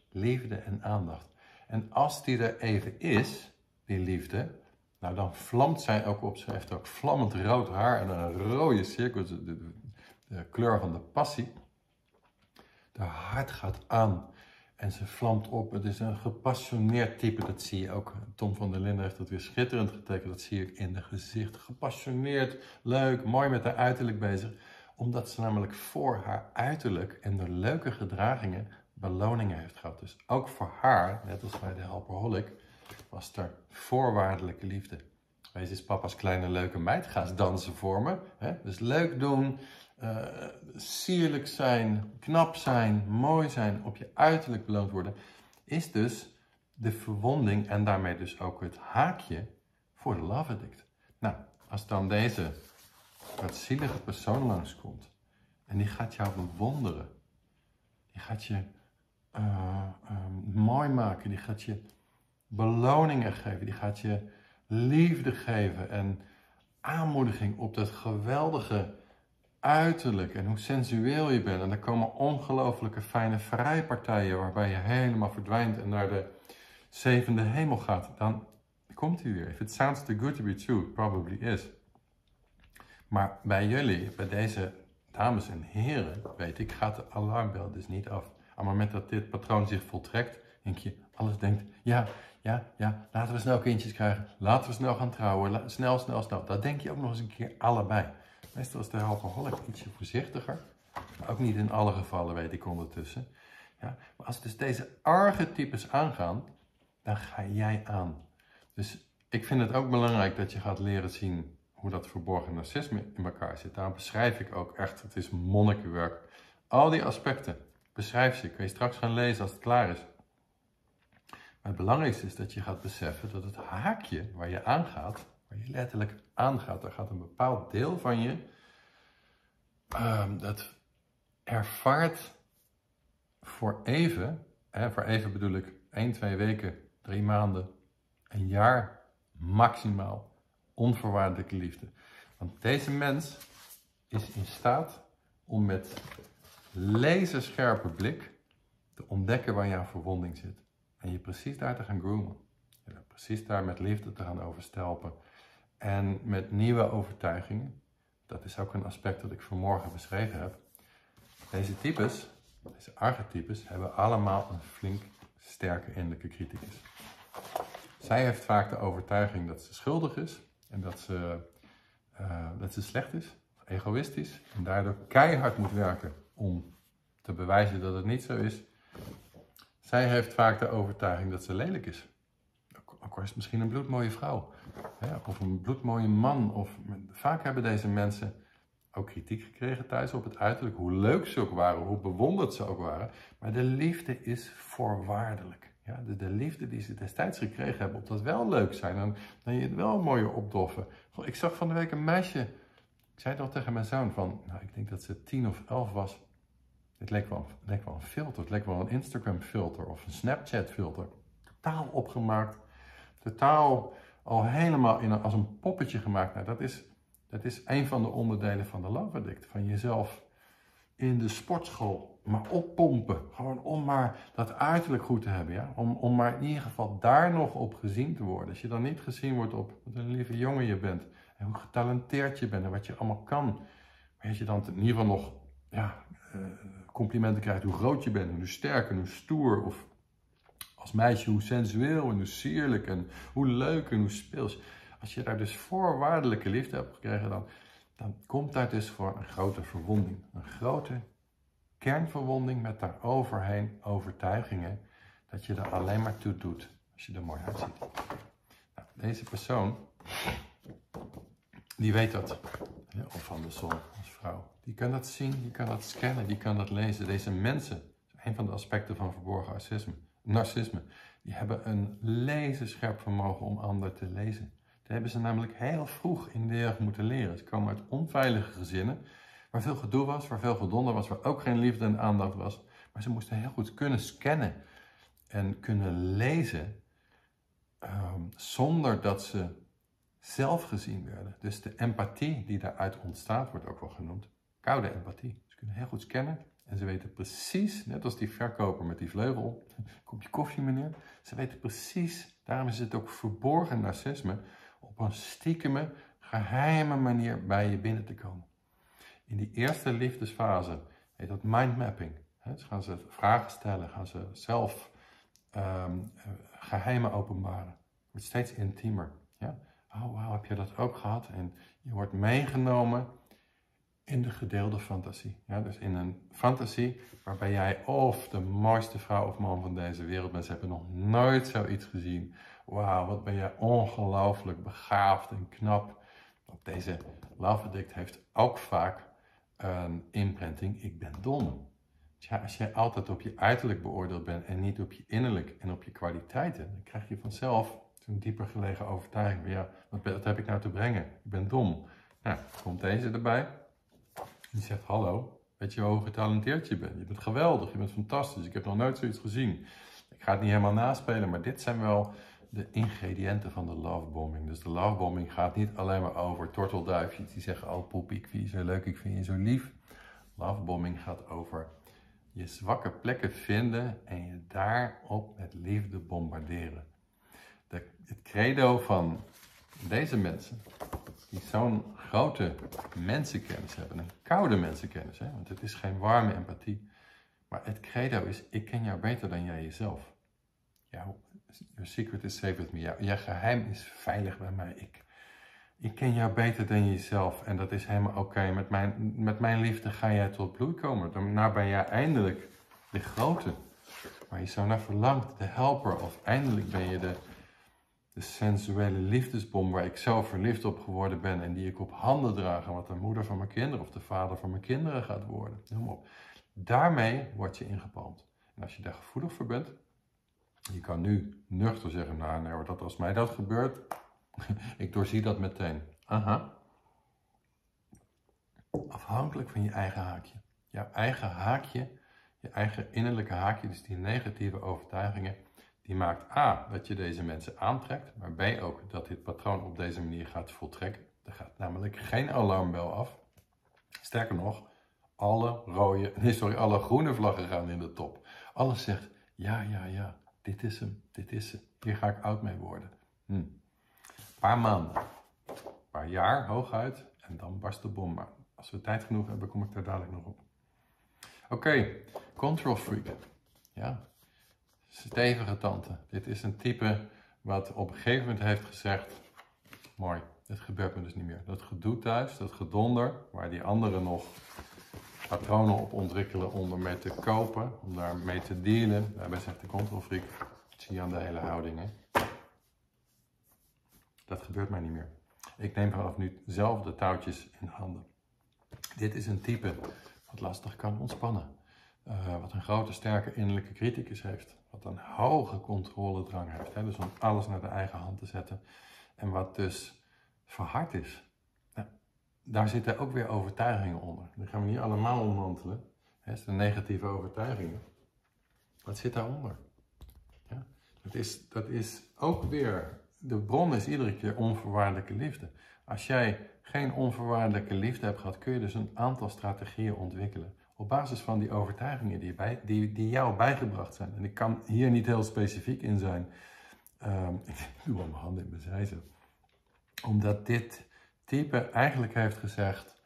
liefde en aandacht. En als die er even is, die liefde, nou dan vlamt zij ook op. Ze heeft ook vlammend rood haar en een rode cirkel, de, de, de kleur van de passie. Haar hart gaat aan en ze vlamt op. Het is een gepassioneerd type, dat zie je ook. Tom van der Linden heeft dat weer schitterend getekend, dat zie ik in de gezicht. Gepassioneerd, leuk, mooi met haar uiterlijk bezig. Omdat ze namelijk voor haar uiterlijk en de leuke gedragingen beloningen heeft gehad. Dus ook voor haar, net als bij de Helperholic, was er voorwaardelijke liefde. Wees eens papa's kleine leuke meid, ga eens dansen voor me. Hè? Dus leuk doen, uh, sierlijk zijn, knap zijn, mooi zijn, op je uiterlijk beloond worden, is dus de verwonding en daarmee dus ook het haakje voor de love addict. Nou, als dan deze wat zielige persoon langskomt en die gaat jou bewonderen, die gaat je uh, uh, mooi maken, die gaat je beloningen geven, die gaat je liefde geven en aanmoediging op dat geweldige uiterlijk en hoe sensueel je bent. En er komen ongelooflijke fijne vrijpartijen waarbij je helemaal verdwijnt en naar de zevende hemel gaat. Dan komt hij weer. If it sounds too good to be true, it probably is. Maar bij jullie, bij deze dames en heren, weet ik, gaat de alarmbel dus niet af. Op het moment dat dit patroon zich voltrekt, denk je, alles denkt, ja, ja, ja, laten we snel kindjes krijgen, laten we snel gaan trouwen, snel, snel, snel. Dat denk je ook nog eens een keer allebei. Meestal is de Helperholic ietsje voorzichtiger, maar ook niet in alle gevallen, weet ik ondertussen. Ja, maar als dus deze archetypes aangaan, dan ga jij aan. Dus ik vind het ook belangrijk dat je gaat leren zien hoe dat verborgen narcisme in elkaar zit. Daar beschrijf ik ook echt, het is monnikenwerk. Al die aspecten, beschrijf ze, kun je straks gaan lezen als het klaar is. Maar het belangrijkste is dat je gaat beseffen dat het haakje waar je aangaat, waar je letterlijk aangaat, daar gaat een bepaald deel van je, uh, dat ervaart voor even, hè, voor even bedoel ik één, twee weken, drie maanden, een jaar maximaal, onvoorwaardelijke liefde. Want deze mens is in staat om met laserscherpe blik te ontdekken waar jouw verwonding zit. En je precies daar te gaan groomen. Je precies daar met liefde te gaan overstelpen. En met nieuwe overtuigingen. Dat is ook een aspect dat ik vanmorgen beschreven heb. Deze types, deze archetypes, hebben allemaal een flink sterke innerlijke criticus. Zij heeft vaak de overtuiging dat ze schuldig is. En dat ze, uh, dat ze slecht is, egoïstisch. En daardoor keihard moet werken om te bewijzen dat het niet zo is. Zij heeft vaak de overtuiging dat ze lelijk is. Ook al is het misschien een bloedmooie vrouw. Hè, of een bloedmooie man. Of, vaak hebben deze mensen ook kritiek gekregen thuis op het uiterlijk. Hoe leuk ze ook waren, hoe bewonderd ze ook waren. Maar de liefde is voorwaardelijk. Ja, de, de liefde die ze destijds gekregen hebben, op dat wel leuk zijn. Dan, dan je het wel mooier opdoffen. Goh, ik zag van de week een meisje. Ik zei het al tegen mijn zoon van, nou ik denk dat ze tien of elf was. Het leek wel, het leek wel een filter, het leek wel een Instagram filter of een Snapchat filter. Totaal opgemaakt, totaal al helemaal in een, als een poppetje gemaakt. Nou, dat is, dat is een van de onderdelen van de love addict. Van jezelf in de sportschool maar oppompen. Gewoon om maar dat uiterlijk goed te hebben. Ja? Om, om maar in ieder geval daar nog op gezien te worden. Als je dan niet gezien wordt op wat een lieve jongen je bent. En hoe getalenteerd je bent en wat je allemaal kan. Weet je dan in ieder geval nog ja, uh, complimenten krijgt hoe groot je bent. En hoe sterk en hoe stoer. Of als meisje hoe sensueel en hoe sierlijk en hoe leuk en hoe speels. Als je daar dus voorwaardelijke liefde hebt gekregen, dan, dan komt daar dus voor een grote verwonding. Een grote kernverwonding met daaroverheen overtuigingen dat je er alleen maar toe doet als je er mooi uitziet. Nou, deze persoon, die weet dat. Ja, of andersom, als vrouw. Die kan dat zien, die kan dat scannen, die kan dat lezen. Deze mensen, een van de aspecten van verborgen narcisme, narcisme die hebben een laserscherp vermogen om anderen te lezen. Dat hebben ze namelijk heel vroeg in de jeugd moeten leren. Ze komen uit onveilige gezinnen, waar veel gedoe was, waar veel gedonder was, waar ook geen liefde en aandacht was. Maar ze moesten heel goed kunnen scannen en kunnen lezen, um, zonder dat ze zelf gezien werden. Dus de empathie die daaruit ontstaat, wordt ook wel genoemd koude empathie. Ze kunnen heel goed scannen En ze weten precies, net als die verkoper met die vleugel, kopje koffie meneer, ze weten precies, daarom is het ook verborgen narcisme, op een stiekeme, geheime manier bij je binnen te komen. In die eerste liefdesfase heet dat mindmapping. Dus gaan ze vragen stellen, gaan ze zelf um, geheimen openbaren. Het wordt steeds intiemer. Ja? Oh, wauw, heb je dat ook gehad? En je wordt meegenomen in de gedeelde fantasie. Ja? Dus in een fantasie waarbij jij of de mooiste vrouw of man van deze wereld bent. Ze hebben nog nooit zoiets gezien. Wauw, wat ben jij ongelooflijk begaafd en knap. Op deze Love Addict heeft ook vaak een imprinting, ik ben dom. Ja, als jij altijd op je uiterlijk beoordeeld bent en niet op je innerlijk en op je kwaliteiten, dan krijg je vanzelf een dieper gelegen overtuiging van ja, wat, wat heb ik nou te brengen? Ik ben dom. Nou, komt deze erbij. Die zegt hallo, weet je hoe getalenteerd je bent? Je bent geweldig, je bent fantastisch, ik heb nog nooit zoiets gezien. Ik ga het niet helemaal naspelen, maar dit zijn wel de ingrediënten van de lovebombing. Dus de lovebombing gaat niet alleen maar over tortelduifjes die zeggen oh poepie, ik vind je zo leuk, ik vind je zo lief. Lovebombing gaat over je zwakke plekken vinden en je daarop met liefde bombarderen. De, het credo van deze mensen, die zo'n grote mensenkennis hebben, een koude mensenkennis, hè? Want het is geen warme empathie, maar het credo is, ik ken jou beter dan jij jezelf. Jouw your secret is safe with me. Jouw, jouw geheim is veilig bij mij. Ik, ik ken jou beter dan jezelf en dat is helemaal oké. Okay. Met, mijn, met mijn liefde ga jij tot bloei komen. Daarna ben jij eindelijk de grote waar je zo naar verlangt, de helper. Of eindelijk ben je de, de sensuele liefdesbom waar ik zo verliefd op geworden ben en die ik op handen draag en wat de moeder van mijn kinderen of de vader van mijn kinderen gaat worden. Noem op. Daarmee word je ingepalmd. En als je daar gevoelig voor bent, je kan nu nuchter zeggen, nou nee, dat als mij dat gebeurt, ik doorzie dat meteen. Aha. Afhankelijk van je eigen haakje. Jouw eigen haakje, je eigen innerlijke haakje, dus die negatieve overtuigingen, die maakt A, dat je deze mensen aantrekt, maar B ook dat dit patroon op deze manier gaat voltrekken. Er gaat namelijk geen alarmbel af. Sterker nog, alle rode, nee sorry, alle groene vlaggen gaan in de top. Alles zegt, ja, ja, ja. Dit is hem, dit is hem. Hier ga ik oud mee worden. Hm. Een paar maanden, een paar jaar hooguit en dan barst de bom. Maar als we tijd genoeg hebben, kom ik daar dadelijk nog op. Oké, okay. Control freak. Ja, stevige tante. Dit is een type wat op een gegeven moment heeft gezegd, mooi, dit gebeurt me dus niet meer. Dat gedoe thuis, dat gedonder, waar die anderen nog patronen op ontwikkelen om ermee te kopen, om daarmee te dealen. Daarbij zegt de control freak, dat zie je aan de hele houding. Hè? Dat gebeurt mij niet meer. Ik neem vanaf nu zelf de touwtjes in handen. Dit is een type wat lastig kan ontspannen. Uh, wat een grote, sterke innerlijke criticus heeft. Wat een hoge controledrang heeft. Hè? Dus om alles naar de eigen hand te zetten. En wat dus verhard is. Daar zitten ook weer overtuigingen onder. Die gaan we niet allemaal ommantelen. Dat is de negatieve overtuigingen. Wat zit daaronder? Ja, dat, is, dat is ook weer, de bron is iedere keer onvoorwaardelijke liefde. Als jij geen onvoorwaardelijke liefde hebt gehad, kun je dus een aantal strategieën ontwikkelen. Op basis van die overtuigingen die, bij, die, die jou bijgebracht zijn. En ik kan hier niet heel specifiek in zijn. Um, ik doe al mijn handen in mijn zij zo. Omdat dit type eigenlijk heeft gezegd,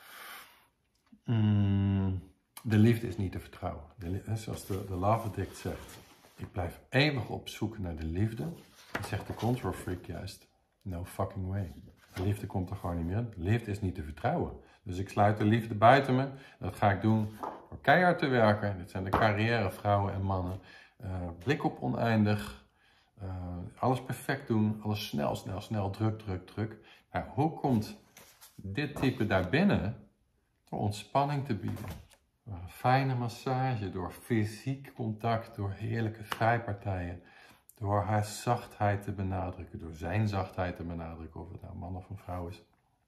mm, de liefde is niet te vertrouwen. De, zoals de, de Love Addict zegt, ik blijf eeuwig op zoek naar de liefde. Dan zegt de control freak juist, no fucking way. De liefde komt er gewoon niet meer. De liefde is niet te vertrouwen. Dus ik sluit de liefde buiten me. Dat ga ik doen door keihard te werken. Dit zijn de carrière vrouwen en mannen. Uh, blik op oneindig. Uh, alles perfect doen. Alles snel, snel, snel. Druk, druk, druk. Nou, hoe komt dit type daar binnen? Door ontspanning te bieden. Door een fijne massage. Door fysiek contact. Door heerlijke vrijpartijen. Door haar zachtheid te benadrukken. Door zijn zachtheid te benadrukken. Of het nou een man of een vrouw is.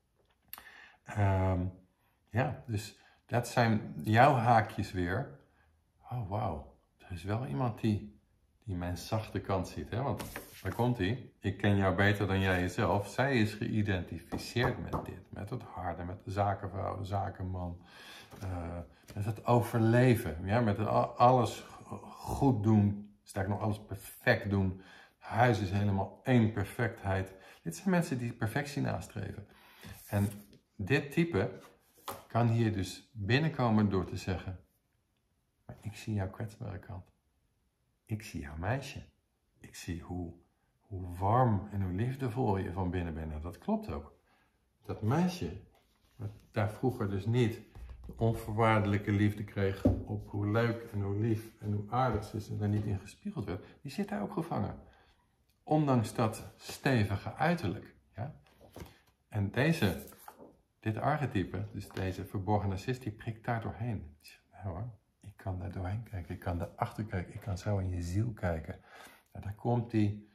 Um, ja, dus dat zijn jouw haakjes weer. Oh, wauw. Er is wel iemand die, die mijn zachte kant ziet. Hè? Want daar komt hij. Ik ken jou beter dan jij jezelf. Zij is geïdentificeerd met dit. Met het harde, met de zakenvrouw, de zakenman. Uh, met het overleven. Ja? Met het alles goed doen. Sterker nog, alles perfect doen. Het huis is helemaal één perfectheid. Dit zijn mensen die perfectie nastreven. En dit type kan hier dus binnenkomen door te zeggen: maar ik zie jouw kwetsbare kant. Ik zie jouw meisje. Ik zie hoe, hoe warm en hoe liefdevol je van binnen bent. En dat klopt ook. Dat meisje, wat daar vroeger dus niet de onvoorwaardelijke liefde kreeg op hoe leuk en hoe lief en hoe aardig ze is en daar niet in gespiegeld werd, die zit daar ook gevangen. Ondanks dat stevige uiterlijk. Ja? En deze, dit archetype, dus deze verborgen narcist, die prikt daar doorheen. Nou hoor, ik kan daar doorheen kijken, ik kan daarachter kijken, ik kan zo in je ziel kijken. Nou, daar komt die,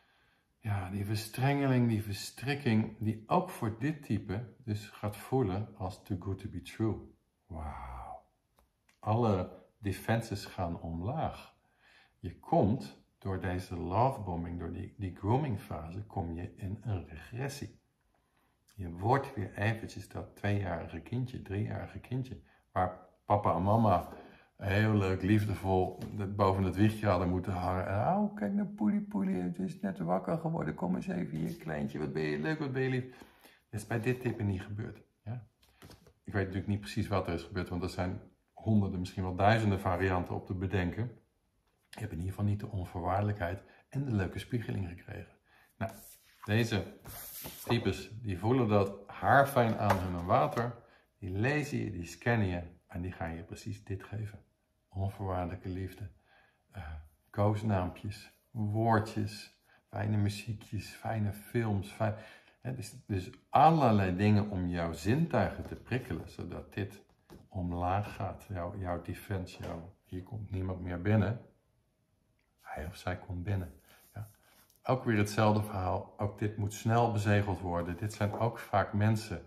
ja, die verstrengeling, die verstrikking, die ook voor dit type dus gaat voelen als too good to be true. Wauw. Alle defenses gaan omlaag. Je komt door deze lovebombing, door die, die grooming fase, kom je in een regressie. Je wordt weer eventjes dat tweejarige kindje, driejarige kindje, waar papa en mama heel leuk, liefdevol boven het wiegje hadden moeten hangen. En oh, kijk naar Poelie Poelie, het is net wakker geworden, kom eens even hier, kleintje, wat ben je leuk, wat ben je lief. Dat is bij dit type niet gebeurd. Ja? Ik weet natuurlijk niet precies wat er is gebeurd, want er zijn honderden, misschien wel duizenden varianten op te bedenken. Je hebt in ieder geval niet de onvoorwaardelijkheid en de leuke spiegeling gekregen. Nou, deze types die voelen dat haarfijn aan hun water, die lezen je, die scannen je en die gaan je precies dit geven. Onvoorwaardelijke liefde, uh, koosnaampjes, woordjes, fijne muziekjes, fijne films. Fijn, hè, dus, dus allerlei dingen om jouw zintuigen te prikkelen, zodat dit omlaag gaat. Jouw, jouw defense, jouw, hier komt niemand meer binnen. Hij of zij komt binnen. Ja. Ook weer hetzelfde verhaal. Ook dit moet snel bezegeld worden. Dit zijn ook vaak mensen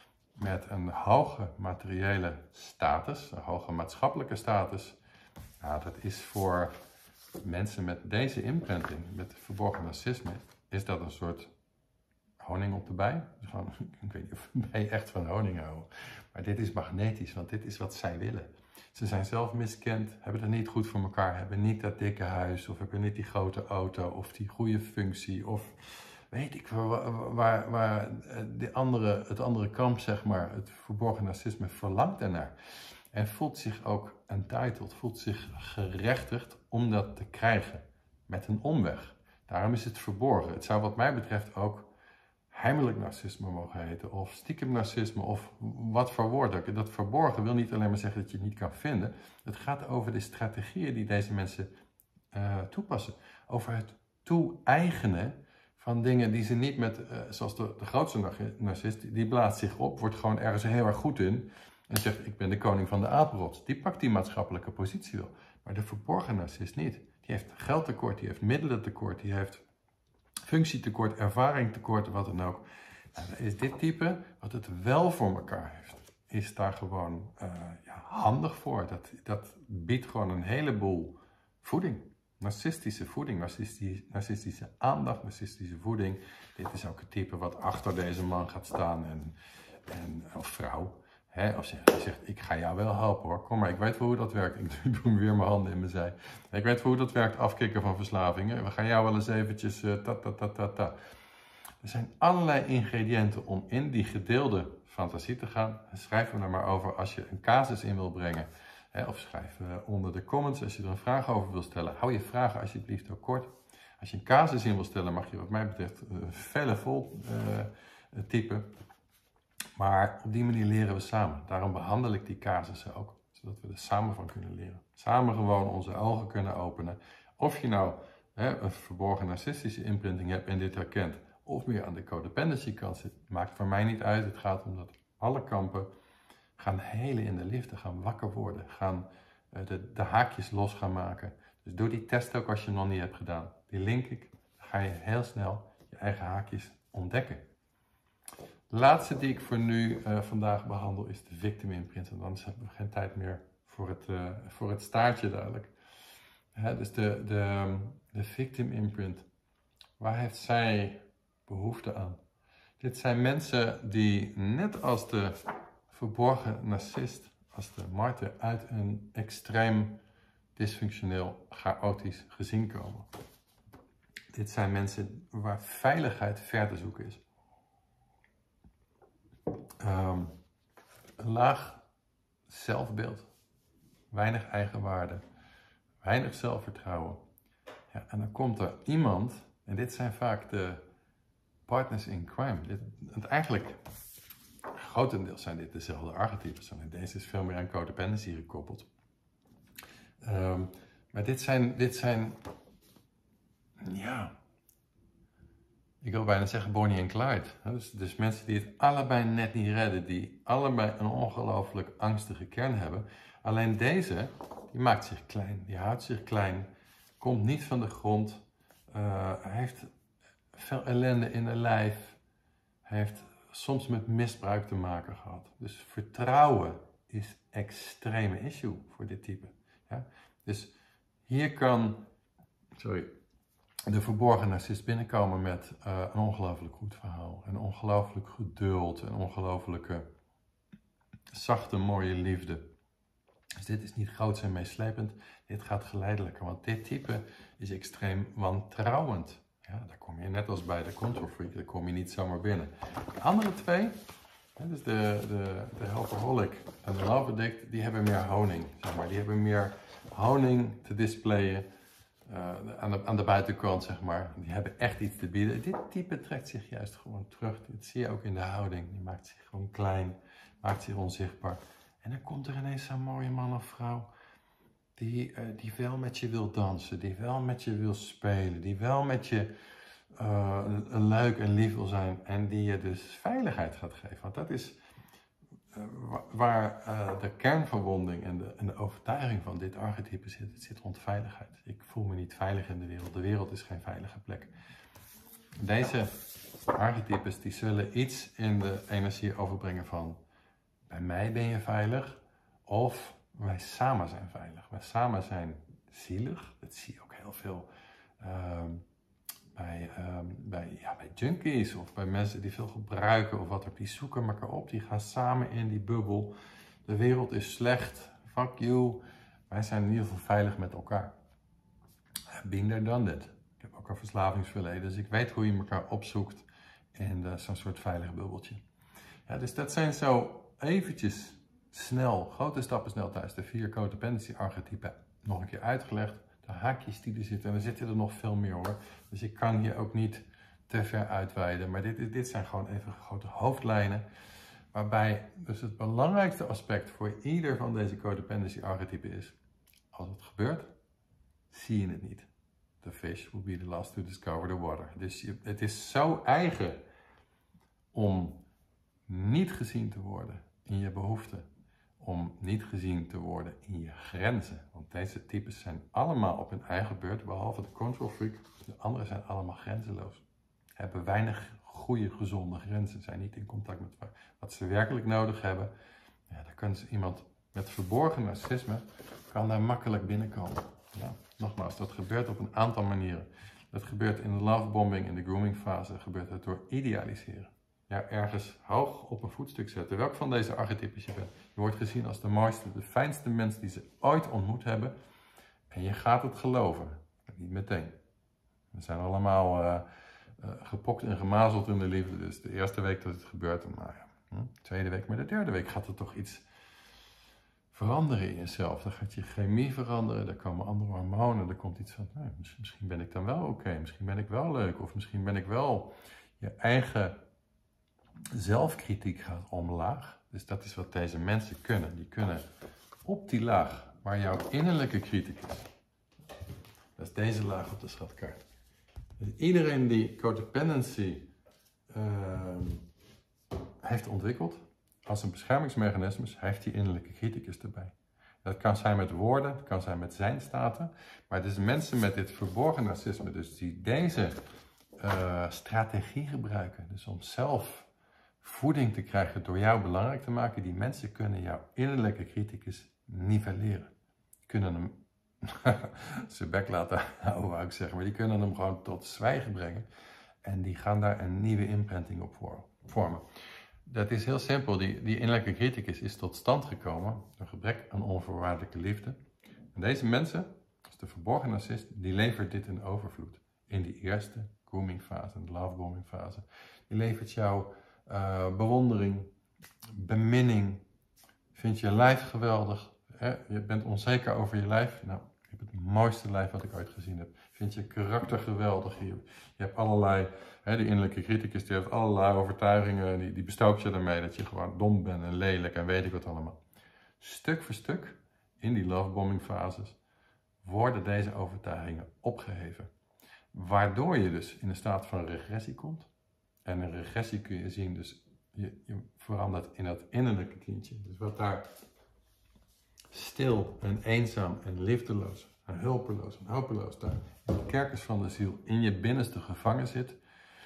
met een hoge materiële status, een hoge maatschappelijke status. Nou, dat is voor mensen met deze imprinting, met verborgen narcisme, is dat een soort honing op de bij. Dus gewoon, ik weet niet of bijen echt van honing houden. Maar dit is magnetisch, want dit is wat zij willen. Ze zijn zelf miskend, hebben het niet goed voor elkaar, hebben niet dat dikke huis, of hebben niet die grote auto, of die goede functie, of weet ik waar, waar, waar de andere, het andere kamp, zeg maar, het verborgen narcisme verlangt ernaar. En voelt zich ook entitled, voelt zich gerechtigd om dat te krijgen, met een omweg. Daarom is het verborgen. Het zou wat mij betreft ook heimelijk narcisme mogen heten, of stiekem narcisme, of wat voor woord ook. Dat verborgen wil niet alleen maar zeggen dat je het niet kan vinden. Het gaat over de strategieën die deze mensen uh, toepassen. Over het toe-eigenen van dingen die ze niet met, uh, zoals de, de grootste narcist, die blaast zich op, wordt gewoon ergens heel erg goed in en zegt: ik ben de koning van de apenrots. Die pakt die maatschappelijke positie wel. Maar de verborgen narcist niet. Die heeft geldtekort, die heeft middelentekort, die heeft functietekort, ervaringtekort, wat dan ook. Nou, is dit type, wat het wel voor elkaar heeft, is daar gewoon uh, ja, handig voor. Dat, dat biedt gewoon een heleboel voeding. Narcistische voeding, narcistische, narcistische aandacht, narcistische voeding. Dit is ook het type wat achter deze man gaat staan, en, en, of vrouw. Hè, of ze zegt: ik ga jou wel helpen hoor, kom maar, ik weet hoe dat werkt. Ik doe weer mijn handen in mijn zij. Ik weet hoe dat werkt, afkicken van verslavingen. We gaan jou wel eens eventjes uh, ta ta ta ta ta. Er zijn allerlei ingrediënten om in die gedeelde fantasie te gaan. Schrijf er nou maar over als je een casus in wil brengen. Hè, of schrijf uh, onder de comments als je er een vraag over wil stellen. Hou je vragen alsjeblieft ook kort. Als je een casus in wil stellen, mag je wat mij betreft uh, vellen vol uh, typen. Maar op die manier leren we samen. Daarom behandel ik die casussen ook. Zodat we er samen van kunnen leren. Samen gewoon onze ogen kunnen openen. Of je nou hè, een verborgen narcistische imprinting hebt en dit herkent, of meer aan de codependency kant zit, maakt voor mij niet uit. Het gaat om dat alle kampen gaan helen in de liefde, gaan wakker worden, gaan uh, de, de haakjes los gaan maken. Dus doe die test ook als je hem nog niet hebt gedaan. Die link ik, dan ga je heel snel je eigen haakjes ontdekken. De laatste die ik voor nu uh, vandaag behandel is de victim imprint. En anders hebben we geen tijd meer voor het, uh, voor het staartje dadelijk. Hè, dus de, de, de victim imprint. Waar heeft zij behoefte aan? Dit zijn mensen die, net als de verborgen narcist, als de marter, uit een extreem dysfunctioneel, chaotisch gezin komen. Dit zijn mensen waar veiligheid ver te zoeken is. Um, een laag zelfbeeld, weinig eigenwaarde, weinig zelfvertrouwen. Ja, en dan komt er iemand, en dit zijn vaak de partners in crime. Dit, het eigenlijk, grotendeels zijn dit dezelfde archetypes. En deze is veel meer aan codependency gekoppeld. Um, maar dit zijn, dit zijn, ja, ik wil bijna zeggen Bonnie en Clyde. Dus, dus mensen die het allebei net niet redden, die allebei een ongelooflijk angstige kern hebben. Alleen deze, die maakt zich klein, die houdt zich klein, komt niet van de grond, uh, heeft veel ellende in haar lijf, heeft soms met misbruik te maken gehad. Dus vertrouwen is een extreme issue voor dit type. Ja? Dus hier kan, sorry, de verborgen narcist binnenkomen met uh, een ongelooflijk goed verhaal, een ongelooflijk geduld, een ongelooflijke zachte, mooie liefde. Dus dit is niet groots en meeslepend, dit gaat geleidelijker, want dit type is extreem wantrouwend. Ja, daar kom je net als bij de control freak, daar kom je niet zomaar binnen. De andere twee, dus de, de, de helperholic en de love addict, die hebben meer honing, zeg maar. Die hebben meer honing te displayen. Uh, aan, de, aan de buitenkant, zeg maar. Die hebben echt iets te bieden. Dit type trekt zich juist gewoon terug. Dit zie je ook in de houding. Die maakt zich gewoon klein, maakt zich onzichtbaar. En dan komt er ineens zo'n mooie man of vrouw die, uh, die wel met je wil dansen, die wel met je wil spelen, die wel met je uh, leuk en lief wil zijn en die je dus veiligheid gaat geven. Want dat is uh, waar uh, de kernverwonding en de, en de overtuiging van dit archetype zit. Het zit rond veiligheid. Ik voel me niet veilig in de wereld. De wereld is geen veilige plek. Deze archetypes die zullen iets in de energie overbrengen van bij mij ben je veilig of wij samen zijn veilig. Wij samen zijn zielig. Dat zie je ook heel veel uh, bij, uh, bij, ja, bij junkies of bij mensen die veel gebruiken of wat ook. Die zoeken elkaar op. Die gaan samen in die bubbel. De wereld is slecht. Fuck you. Wij zijn in ieder geval veilig met elkaar. Been there, done that. Ik heb ook een verslavingsverleden. Dus ik weet hoe je elkaar opzoekt in uh, zo'n soort veilig bubbeltje. Ja, dus dat zijn zo eventjes snel, grote stappen snel thuis, de vier codependency archetypen nog een keer uitgelegd. De haakjes die er zitten, en er zitten er nog veel meer hoor. Dus ik kan hier ook niet te ver uitweiden. Maar dit, dit zijn gewoon even grote hoofdlijnen. Waarbij dus het belangrijkste aspect voor ieder van deze codependency archetypen is, als het gebeurt, zie je het niet. The fish will be the last to discover the water. Dus je, het is zo eigen om niet gezien te worden in je behoeften. Om niet gezien te worden in je grenzen. Want deze types zijn allemaal op hun eigen beurt, behalve de control freak. De anderen zijn allemaal grenzeloos. Hebben weinig goede, gezonde grenzen. Zijn niet in contact met wat ze werkelijk nodig hebben. Ja, daar kan ze iemand met verborgen narcisme, kan daar makkelijk binnenkomen. Ja, nogmaals, dat gebeurt op een aantal manieren. Dat gebeurt in de lovebombing, in de grooming fase, gebeurt het door idealiseren. Ja, ergens hoog op een voetstuk zetten. Welk van deze archetypes je bent. Je wordt gezien als de mooiste, de fijnste mens die ze ooit ontmoet hebben. En je gaat het geloven. Niet meteen. We zijn allemaal uh, uh, gepokt en gemazeld in de liefde. Dus de eerste week dat het gebeurt, nou ja, hm, tweede week, maar de derde week gaat er toch iets veranderen in jezelf. Dan gaat je chemie veranderen, er komen andere hormonen, er komt iets van, nou, misschien ben ik dan wel oké, okay, misschien ben ik wel leuk, of misschien ben ik wel je eigen zelfkritiek gaat omlaag. Dus dat is wat deze mensen kunnen. Die kunnen op die laag waar jouw innerlijke kritiek is. Dat is deze laag op de schatkaart. Dus iedereen die codependency uh, heeft ontwikkeld als een beschermingsmechanisme, heeft die innerlijke criticus erbij. Dat kan zijn met woorden, het kan zijn met zijnstaten, maar het is mensen met dit verborgen narcisme, dus die deze uh, strategie gebruiken, dus om zelf voeding te krijgen door jou belangrijk te maken, die mensen kunnen jouw innerlijke criticus nivelleren. Kunnen hem zijn bek laten houden, wou ik zeggen. Maar die kunnen hem gewoon tot zwijgen brengen. En die gaan daar een nieuwe imprinting op vormen. Dat is heel simpel. Die, die innerlijke criticus is tot stand gekomen door gebrek aan onvoorwaardelijke liefde. En deze mensen, als de verborgen narcist, die levert dit in overvloed. In die eerste grooming fase, de lovebombing fase. Die levert jou uh, bewondering, beminning. Vind je lijf geweldig. Hè? Je bent onzeker over je lijf. Nou, je hebt het mooiste lijf wat ik ooit gezien heb. Vind je karakter geweldig. Je, je hebt allerlei, hè, die innerlijke criticus, die heeft allerlei overtuigingen. Die, die bestookt je ermee dat je gewoon dom bent en lelijk en weet ik wat allemaal. Stuk voor stuk, in die lovebombing fases, worden deze overtuigingen opgeheven. Waardoor je dus in een staat van regressie komt. En een regressie kun je zien, dus je, je verandert in dat innerlijke kindje. Dus wat daar stil en eenzaam en liefdeloos en hulpeloos en hopeloos daar in de kerkers van de ziel in je binnenste gevangen zit.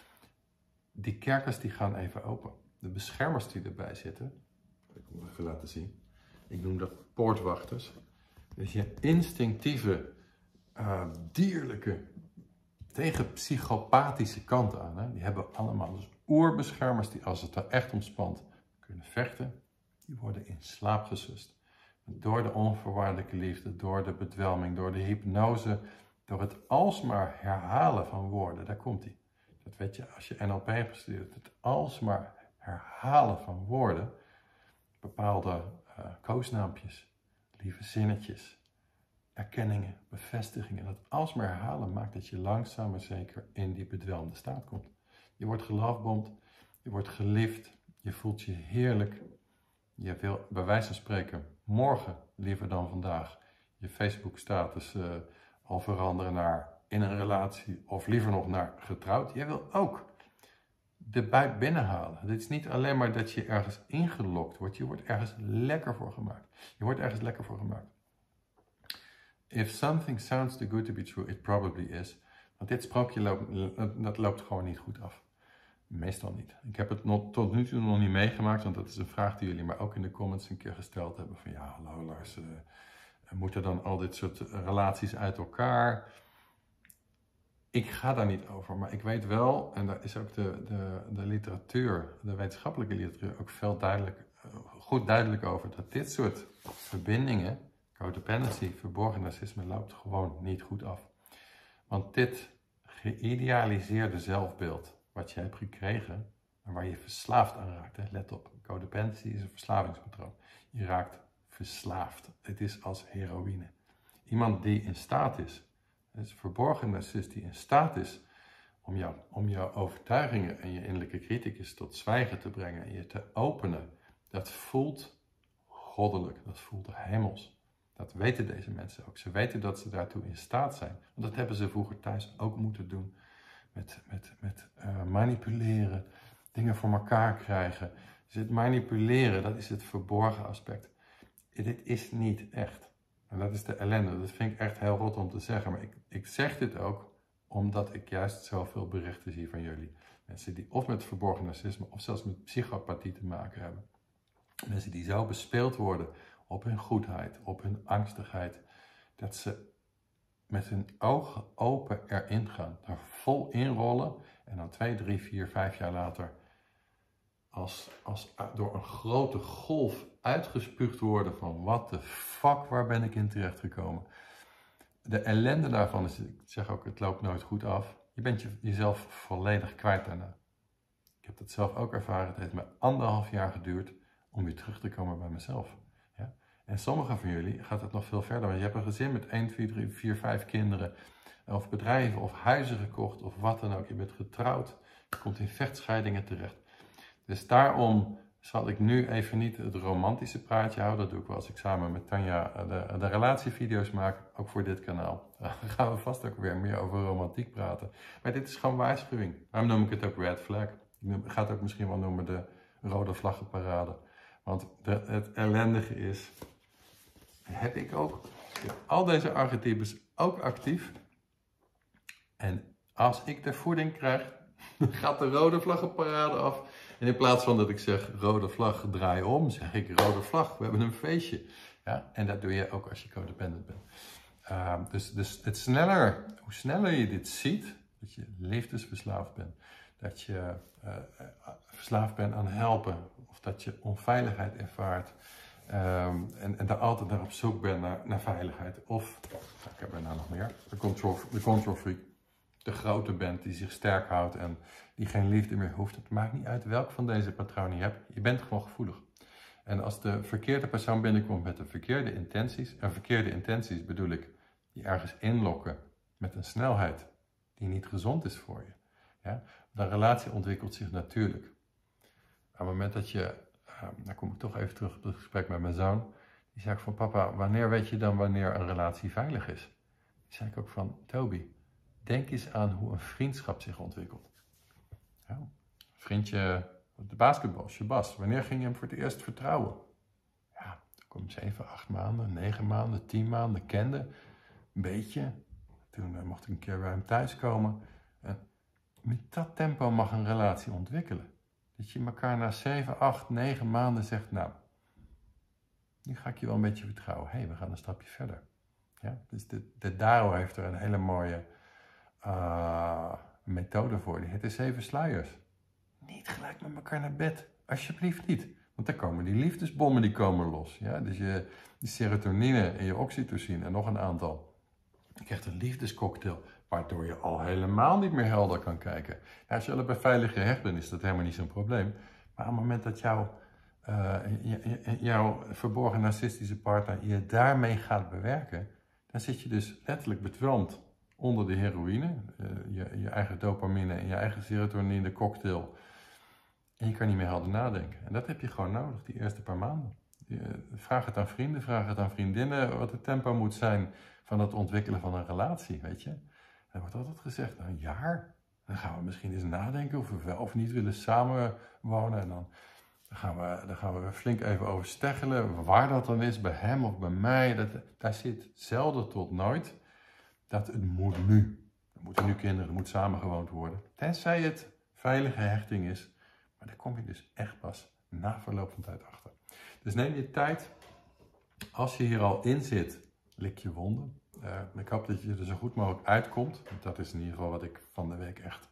Die kerkers die gaan even open. De beschermers die erbij zitten, ik moet even laten zien. Ik noem dat poortwachters. Dus je instinctieve, uh, dierlijke, tegen psychopathische kant aan. Hè? Die hebben allemaal dus oerbeschermers die als het er echt om spant kunnen vechten. Die worden in slaap gesust. Door de onvoorwaardelijke liefde, door de bedwelming, door de hypnose, door het alsmaar herhalen van woorden. Daar komt hij. Dat weet je als je N L P hebt gestudeerd. Het alsmaar herhalen van woorden. Bepaalde uh, koosnaampjes, lieve zinnetjes, erkenningen, bevestigingen. Dat alsmaar herhalen maakt dat je langzaam maar zeker in die bedwelmde staat komt. Je wordt gelovebomd, je wordt geliefd, je voelt je heerlijk. Je wil bij wijze van spreken morgen liever dan vandaag je Facebook-status uh, al veranderen naar in een relatie of liever nog naar getrouwd. Je wil ook de buit binnenhalen. Dit is niet alleen maar dat je ergens ingelokt wordt, je wordt ergens lekker voor gemaakt. Je wordt ergens lekker voor gemaakt. If something sounds too good to be true, it probably is. Want dit sprookje loopt, dat loopt gewoon niet goed af. Meestal niet. Ik heb het not, tot nu toe nog niet meegemaakt, want dat is een vraag die jullie mij ook in de comments een keer gesteld hebben. Van ja, hallo Lars, uh, moeten dan al dit soort relaties uit elkaar? Ik ga daar niet over, maar ik weet wel, en daar is ook de, de, de literatuur, de wetenschappelijke literatuur ook veel duidelijk, uh, goed duidelijk over, dat dit soort verbindingen, codependency, verborgen narcisme, loopt gewoon niet goed af. Want dit geïdealiseerde zelfbeeld wat je hebt gekregen en waar je verslaafd aan raakt. Hè? Let op, codependency is een verslavingspatroon. Je raakt verslaafd. Het is als heroïne. Iemand die in staat is, het is een verborgen narcist die in staat is om, jou, om jouw overtuigingen en je innerlijke criticus tot zwijgen te brengen en je te openen. Dat voelt goddelijk, dat voelt hemels. Dat weten deze mensen ook. Ze weten dat ze daartoe in staat zijn. Want dat hebben ze vroeger thuis ook moeten doen. Met, met, met uh, manipuleren, dingen voor elkaar krijgen. Dus het manipuleren, dat is het verborgen aspect. Dit is niet echt. En dat is de ellende. Dat vind ik echt heel rot om te zeggen. Maar ik, ik zeg dit ook omdat ik juist zoveel berichten zie van jullie. Mensen die of met verborgen narcisme of zelfs met psychopathie te maken hebben. Mensen die zo bespeeld worden op hun goedheid, op hun angstigheid. Dat ze met hun ogen open erin gaan, er vol inrollen en dan twee, drie, vier, vijf jaar later als, als door een grote golf uitgespuugd worden van what the fuck, waar ben ik in terecht gekomen. De ellende daarvan is, ik zeg ook, het loopt nooit goed af. Je bent je, jezelf volledig kwijt daarna. Ik heb dat zelf ook ervaren, het heeft me anderhalf jaar geduurd om weer terug te komen bij mezelf. Ja? En sommigen van jullie gaat het nog veel verder. Want je hebt een gezin met één, twee, drie, vier, vijf kinderen. Of bedrijven of huizen gekocht of wat dan ook. Je bent getrouwd. Je komt in vechtscheidingen terecht. Dus daarom zal ik nu even niet het romantische praatje houden. Dat doe ik wel als ik samen met Tanja de, de relatievideo's maak. Ook voor dit kanaal. Dan gaan we vast ook weer meer over romantiek praten. Maar dit is gewoon waarschuwing. Daarom noem ik het ook red flag. Ik ga het ook misschien wel noemen de rode vlaggenparade. Want de, het ellendige is, heb ik ook al deze archetypes ook actief. En als ik de voeding krijg, dan gaat de rode vlaggenparade af. En in plaats van dat ik zeg rode vlag, draai om, zeg ik rode vlag, we hebben een feestje. Ja? En dat doe je ook als je codependent bent. Uh, dus dus het sneller, hoe sneller je dit ziet, dat je liefdesverslaafd bent, dat je uh, verslaafd bent aan helpen, of dat je onveiligheid ervaart um, en, en daar altijd naar op zoek bent naar, naar veiligheid. Of, ik heb er nou nog meer, de control, de control freak, de grote bent die zich sterk houdt en die geen liefde meer hoeft. Het maakt niet uit welk van deze patronen je hebt, je bent gewoon gevoelig. En als de verkeerde persoon binnenkomt met de verkeerde intenties, en verkeerde intenties bedoel ik, die ergens inlokken met een snelheid die niet gezond is voor je. Ja? De relatie ontwikkelt zich natuurlijk. Op het moment dat je, uh, dan kom ik toch even terug op het gesprek met mijn zoon, die zei ik van papa, wanneer weet je dan wanneer een relatie veilig is? Die zei ik ook van Toby, denk eens aan hoe een vriendschap zich ontwikkelt. Ja? Vriendje, de basketbal, Shabazz, wanneer ging je hem voor het eerst vertrouwen? Ja, toen kwam zeven, acht maanden, negen maanden, tien maanden, kende, een beetje. Toen uh, mocht ik een keer bij hem thuiskomen. En met dat tempo mag een relatie ontwikkelen. Dat je elkaar na zeven, acht, negen maanden zegt, nou, nu ga ik je wel een beetje vertrouwen. Hé, hey, we gaan een stapje verder. Ja? Dus de, de Dao heeft er een hele mooie uh, methode voor. Die heet de zeven sluiers. Niet gelijk met elkaar naar bed. Alsjeblieft niet. Want dan komen die liefdesbommen die komen los. Ja? Dus je, die serotonine en je oxytocine en nog een aantal. Je krijgt een liefdescocktail, waardoor je al helemaal niet meer helder kan kijken. Nou, als je al bij veilig gehecht bent, is dat helemaal niet zo'n probleem. Maar op het moment dat jouw uh, jouw verborgen narcistische partner je daarmee gaat bewerken, dan zit je dus letterlijk bedwelmd onder de heroïne, uh, je, je eigen dopamine en je eigen serotonine cocktail. En je kan niet meer helder nadenken. En dat heb je gewoon nodig, die eerste paar maanden. Vraag het aan vrienden, vraag het aan vriendinnen wat het tempo moet zijn van het ontwikkelen van een relatie, weet je. Er wordt altijd gezegd, nou, een jaar. Dan gaan we misschien eens nadenken of we wel of niet willen samenwonen. En dan, dan, gaan we, dan gaan we flink even over steggelen, waar dat dan is, bij hem of bij mij. Dat, daar zit zelden tot nooit dat het moet nu. Er moeten nu kinderen, er moet samengewoond worden. Tenzij het veilige hechting is. Maar daar kom je dus echt pas na verloop van tijd achter. Dus neem je tijd. Als je hier al in zit, lik je wonden. Uh, ik hoop dat je er zo goed mogelijk uitkomt. Dat is in ieder geval wat ik van de week echt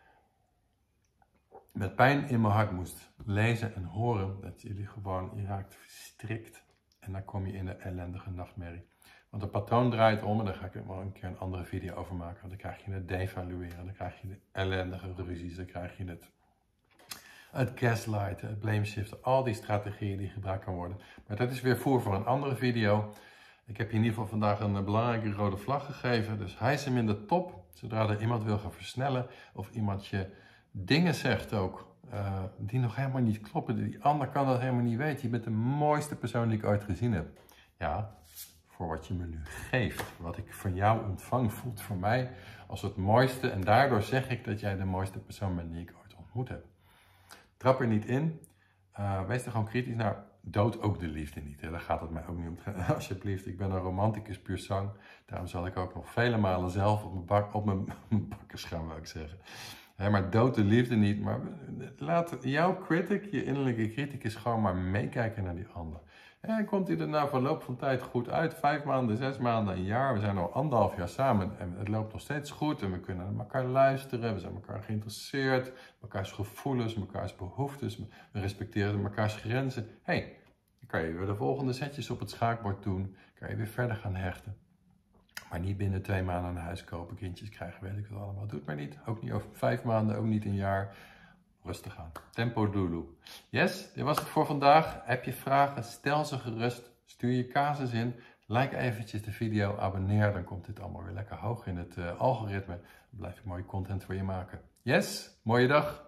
met pijn in mijn hart moest lezen en horen. Dat jullie gewoon, je raakt verstrikt. En dan kom je in een ellendige nachtmerrie. Want het patroon draait om, en daar ga ik er wel een keer een andere video over maken. Want dan krijg je het devalueren, dan krijg je de ellendige ruzies, dan krijg je het... Het gaslighten, het blame shiften, al die strategieën die gebruikt kan worden. Maar dat is weer voer voor een andere video. Ik heb je in ieder geval vandaag een belangrijke rode vlag gegeven. Dus hijs hem in de top. Zodra er iemand wil gaan versnellen of iemand je dingen zegt ook uh, die nog helemaal niet kloppen. Die ander kan dat helemaal niet weten. Je bent de mooiste persoon die ik ooit gezien heb. Ja, voor wat je me nu geeft. Wat ik van jou ontvang voelt voor mij als het mooiste. En daardoor zeg ik dat jij de mooiste persoon bent die ik ooit ontmoet heb. Trap er niet in. Uh, wees er gewoon kritisch naar. Dood ook de liefde niet. Hè? Daar gaat het mij ook niet om. Alsjeblieft, ik ben een romanticus puur zang. Daarom zal ik ook nog vele malen zelf op mijn, bak, op mijn bakkers gaan, wou ik zeggen. Hè, maar dood de liefde niet. Maar laat jouw critic, je innerlijke criticus, gewoon maar meekijken naar die ander. En komt hij er na verloop van tijd goed uit? Vijf maanden, zes maanden, een jaar. We zijn al anderhalf jaar samen en het loopt nog steeds goed. En we kunnen naar elkaar luisteren. We zijn elkaar geïnteresseerd. Mekaars gevoelens, mekaars behoeftes. We respecteren mekaars grenzen. Hé, hey, dan kan je weer de volgende setjes op het schaakbord doen. Kan je weer verder gaan hechten. Maar niet binnen twee maanden een huis kopen, kindjes krijgen, weet ik wat allemaal. Doe het maar niet. Ook niet over vijf maanden, ook niet een jaar. Rustig aan. Tempo Lulu. Yes, dit was het voor vandaag. Heb je vragen? Stel ze gerust. Stuur je casus in. Like eventjes de video. Abonneer. Dan komt dit allemaal weer lekker hoog in het uh, algoritme. Dan blijf ik mooie content voor je maken. Yes, mooie dag.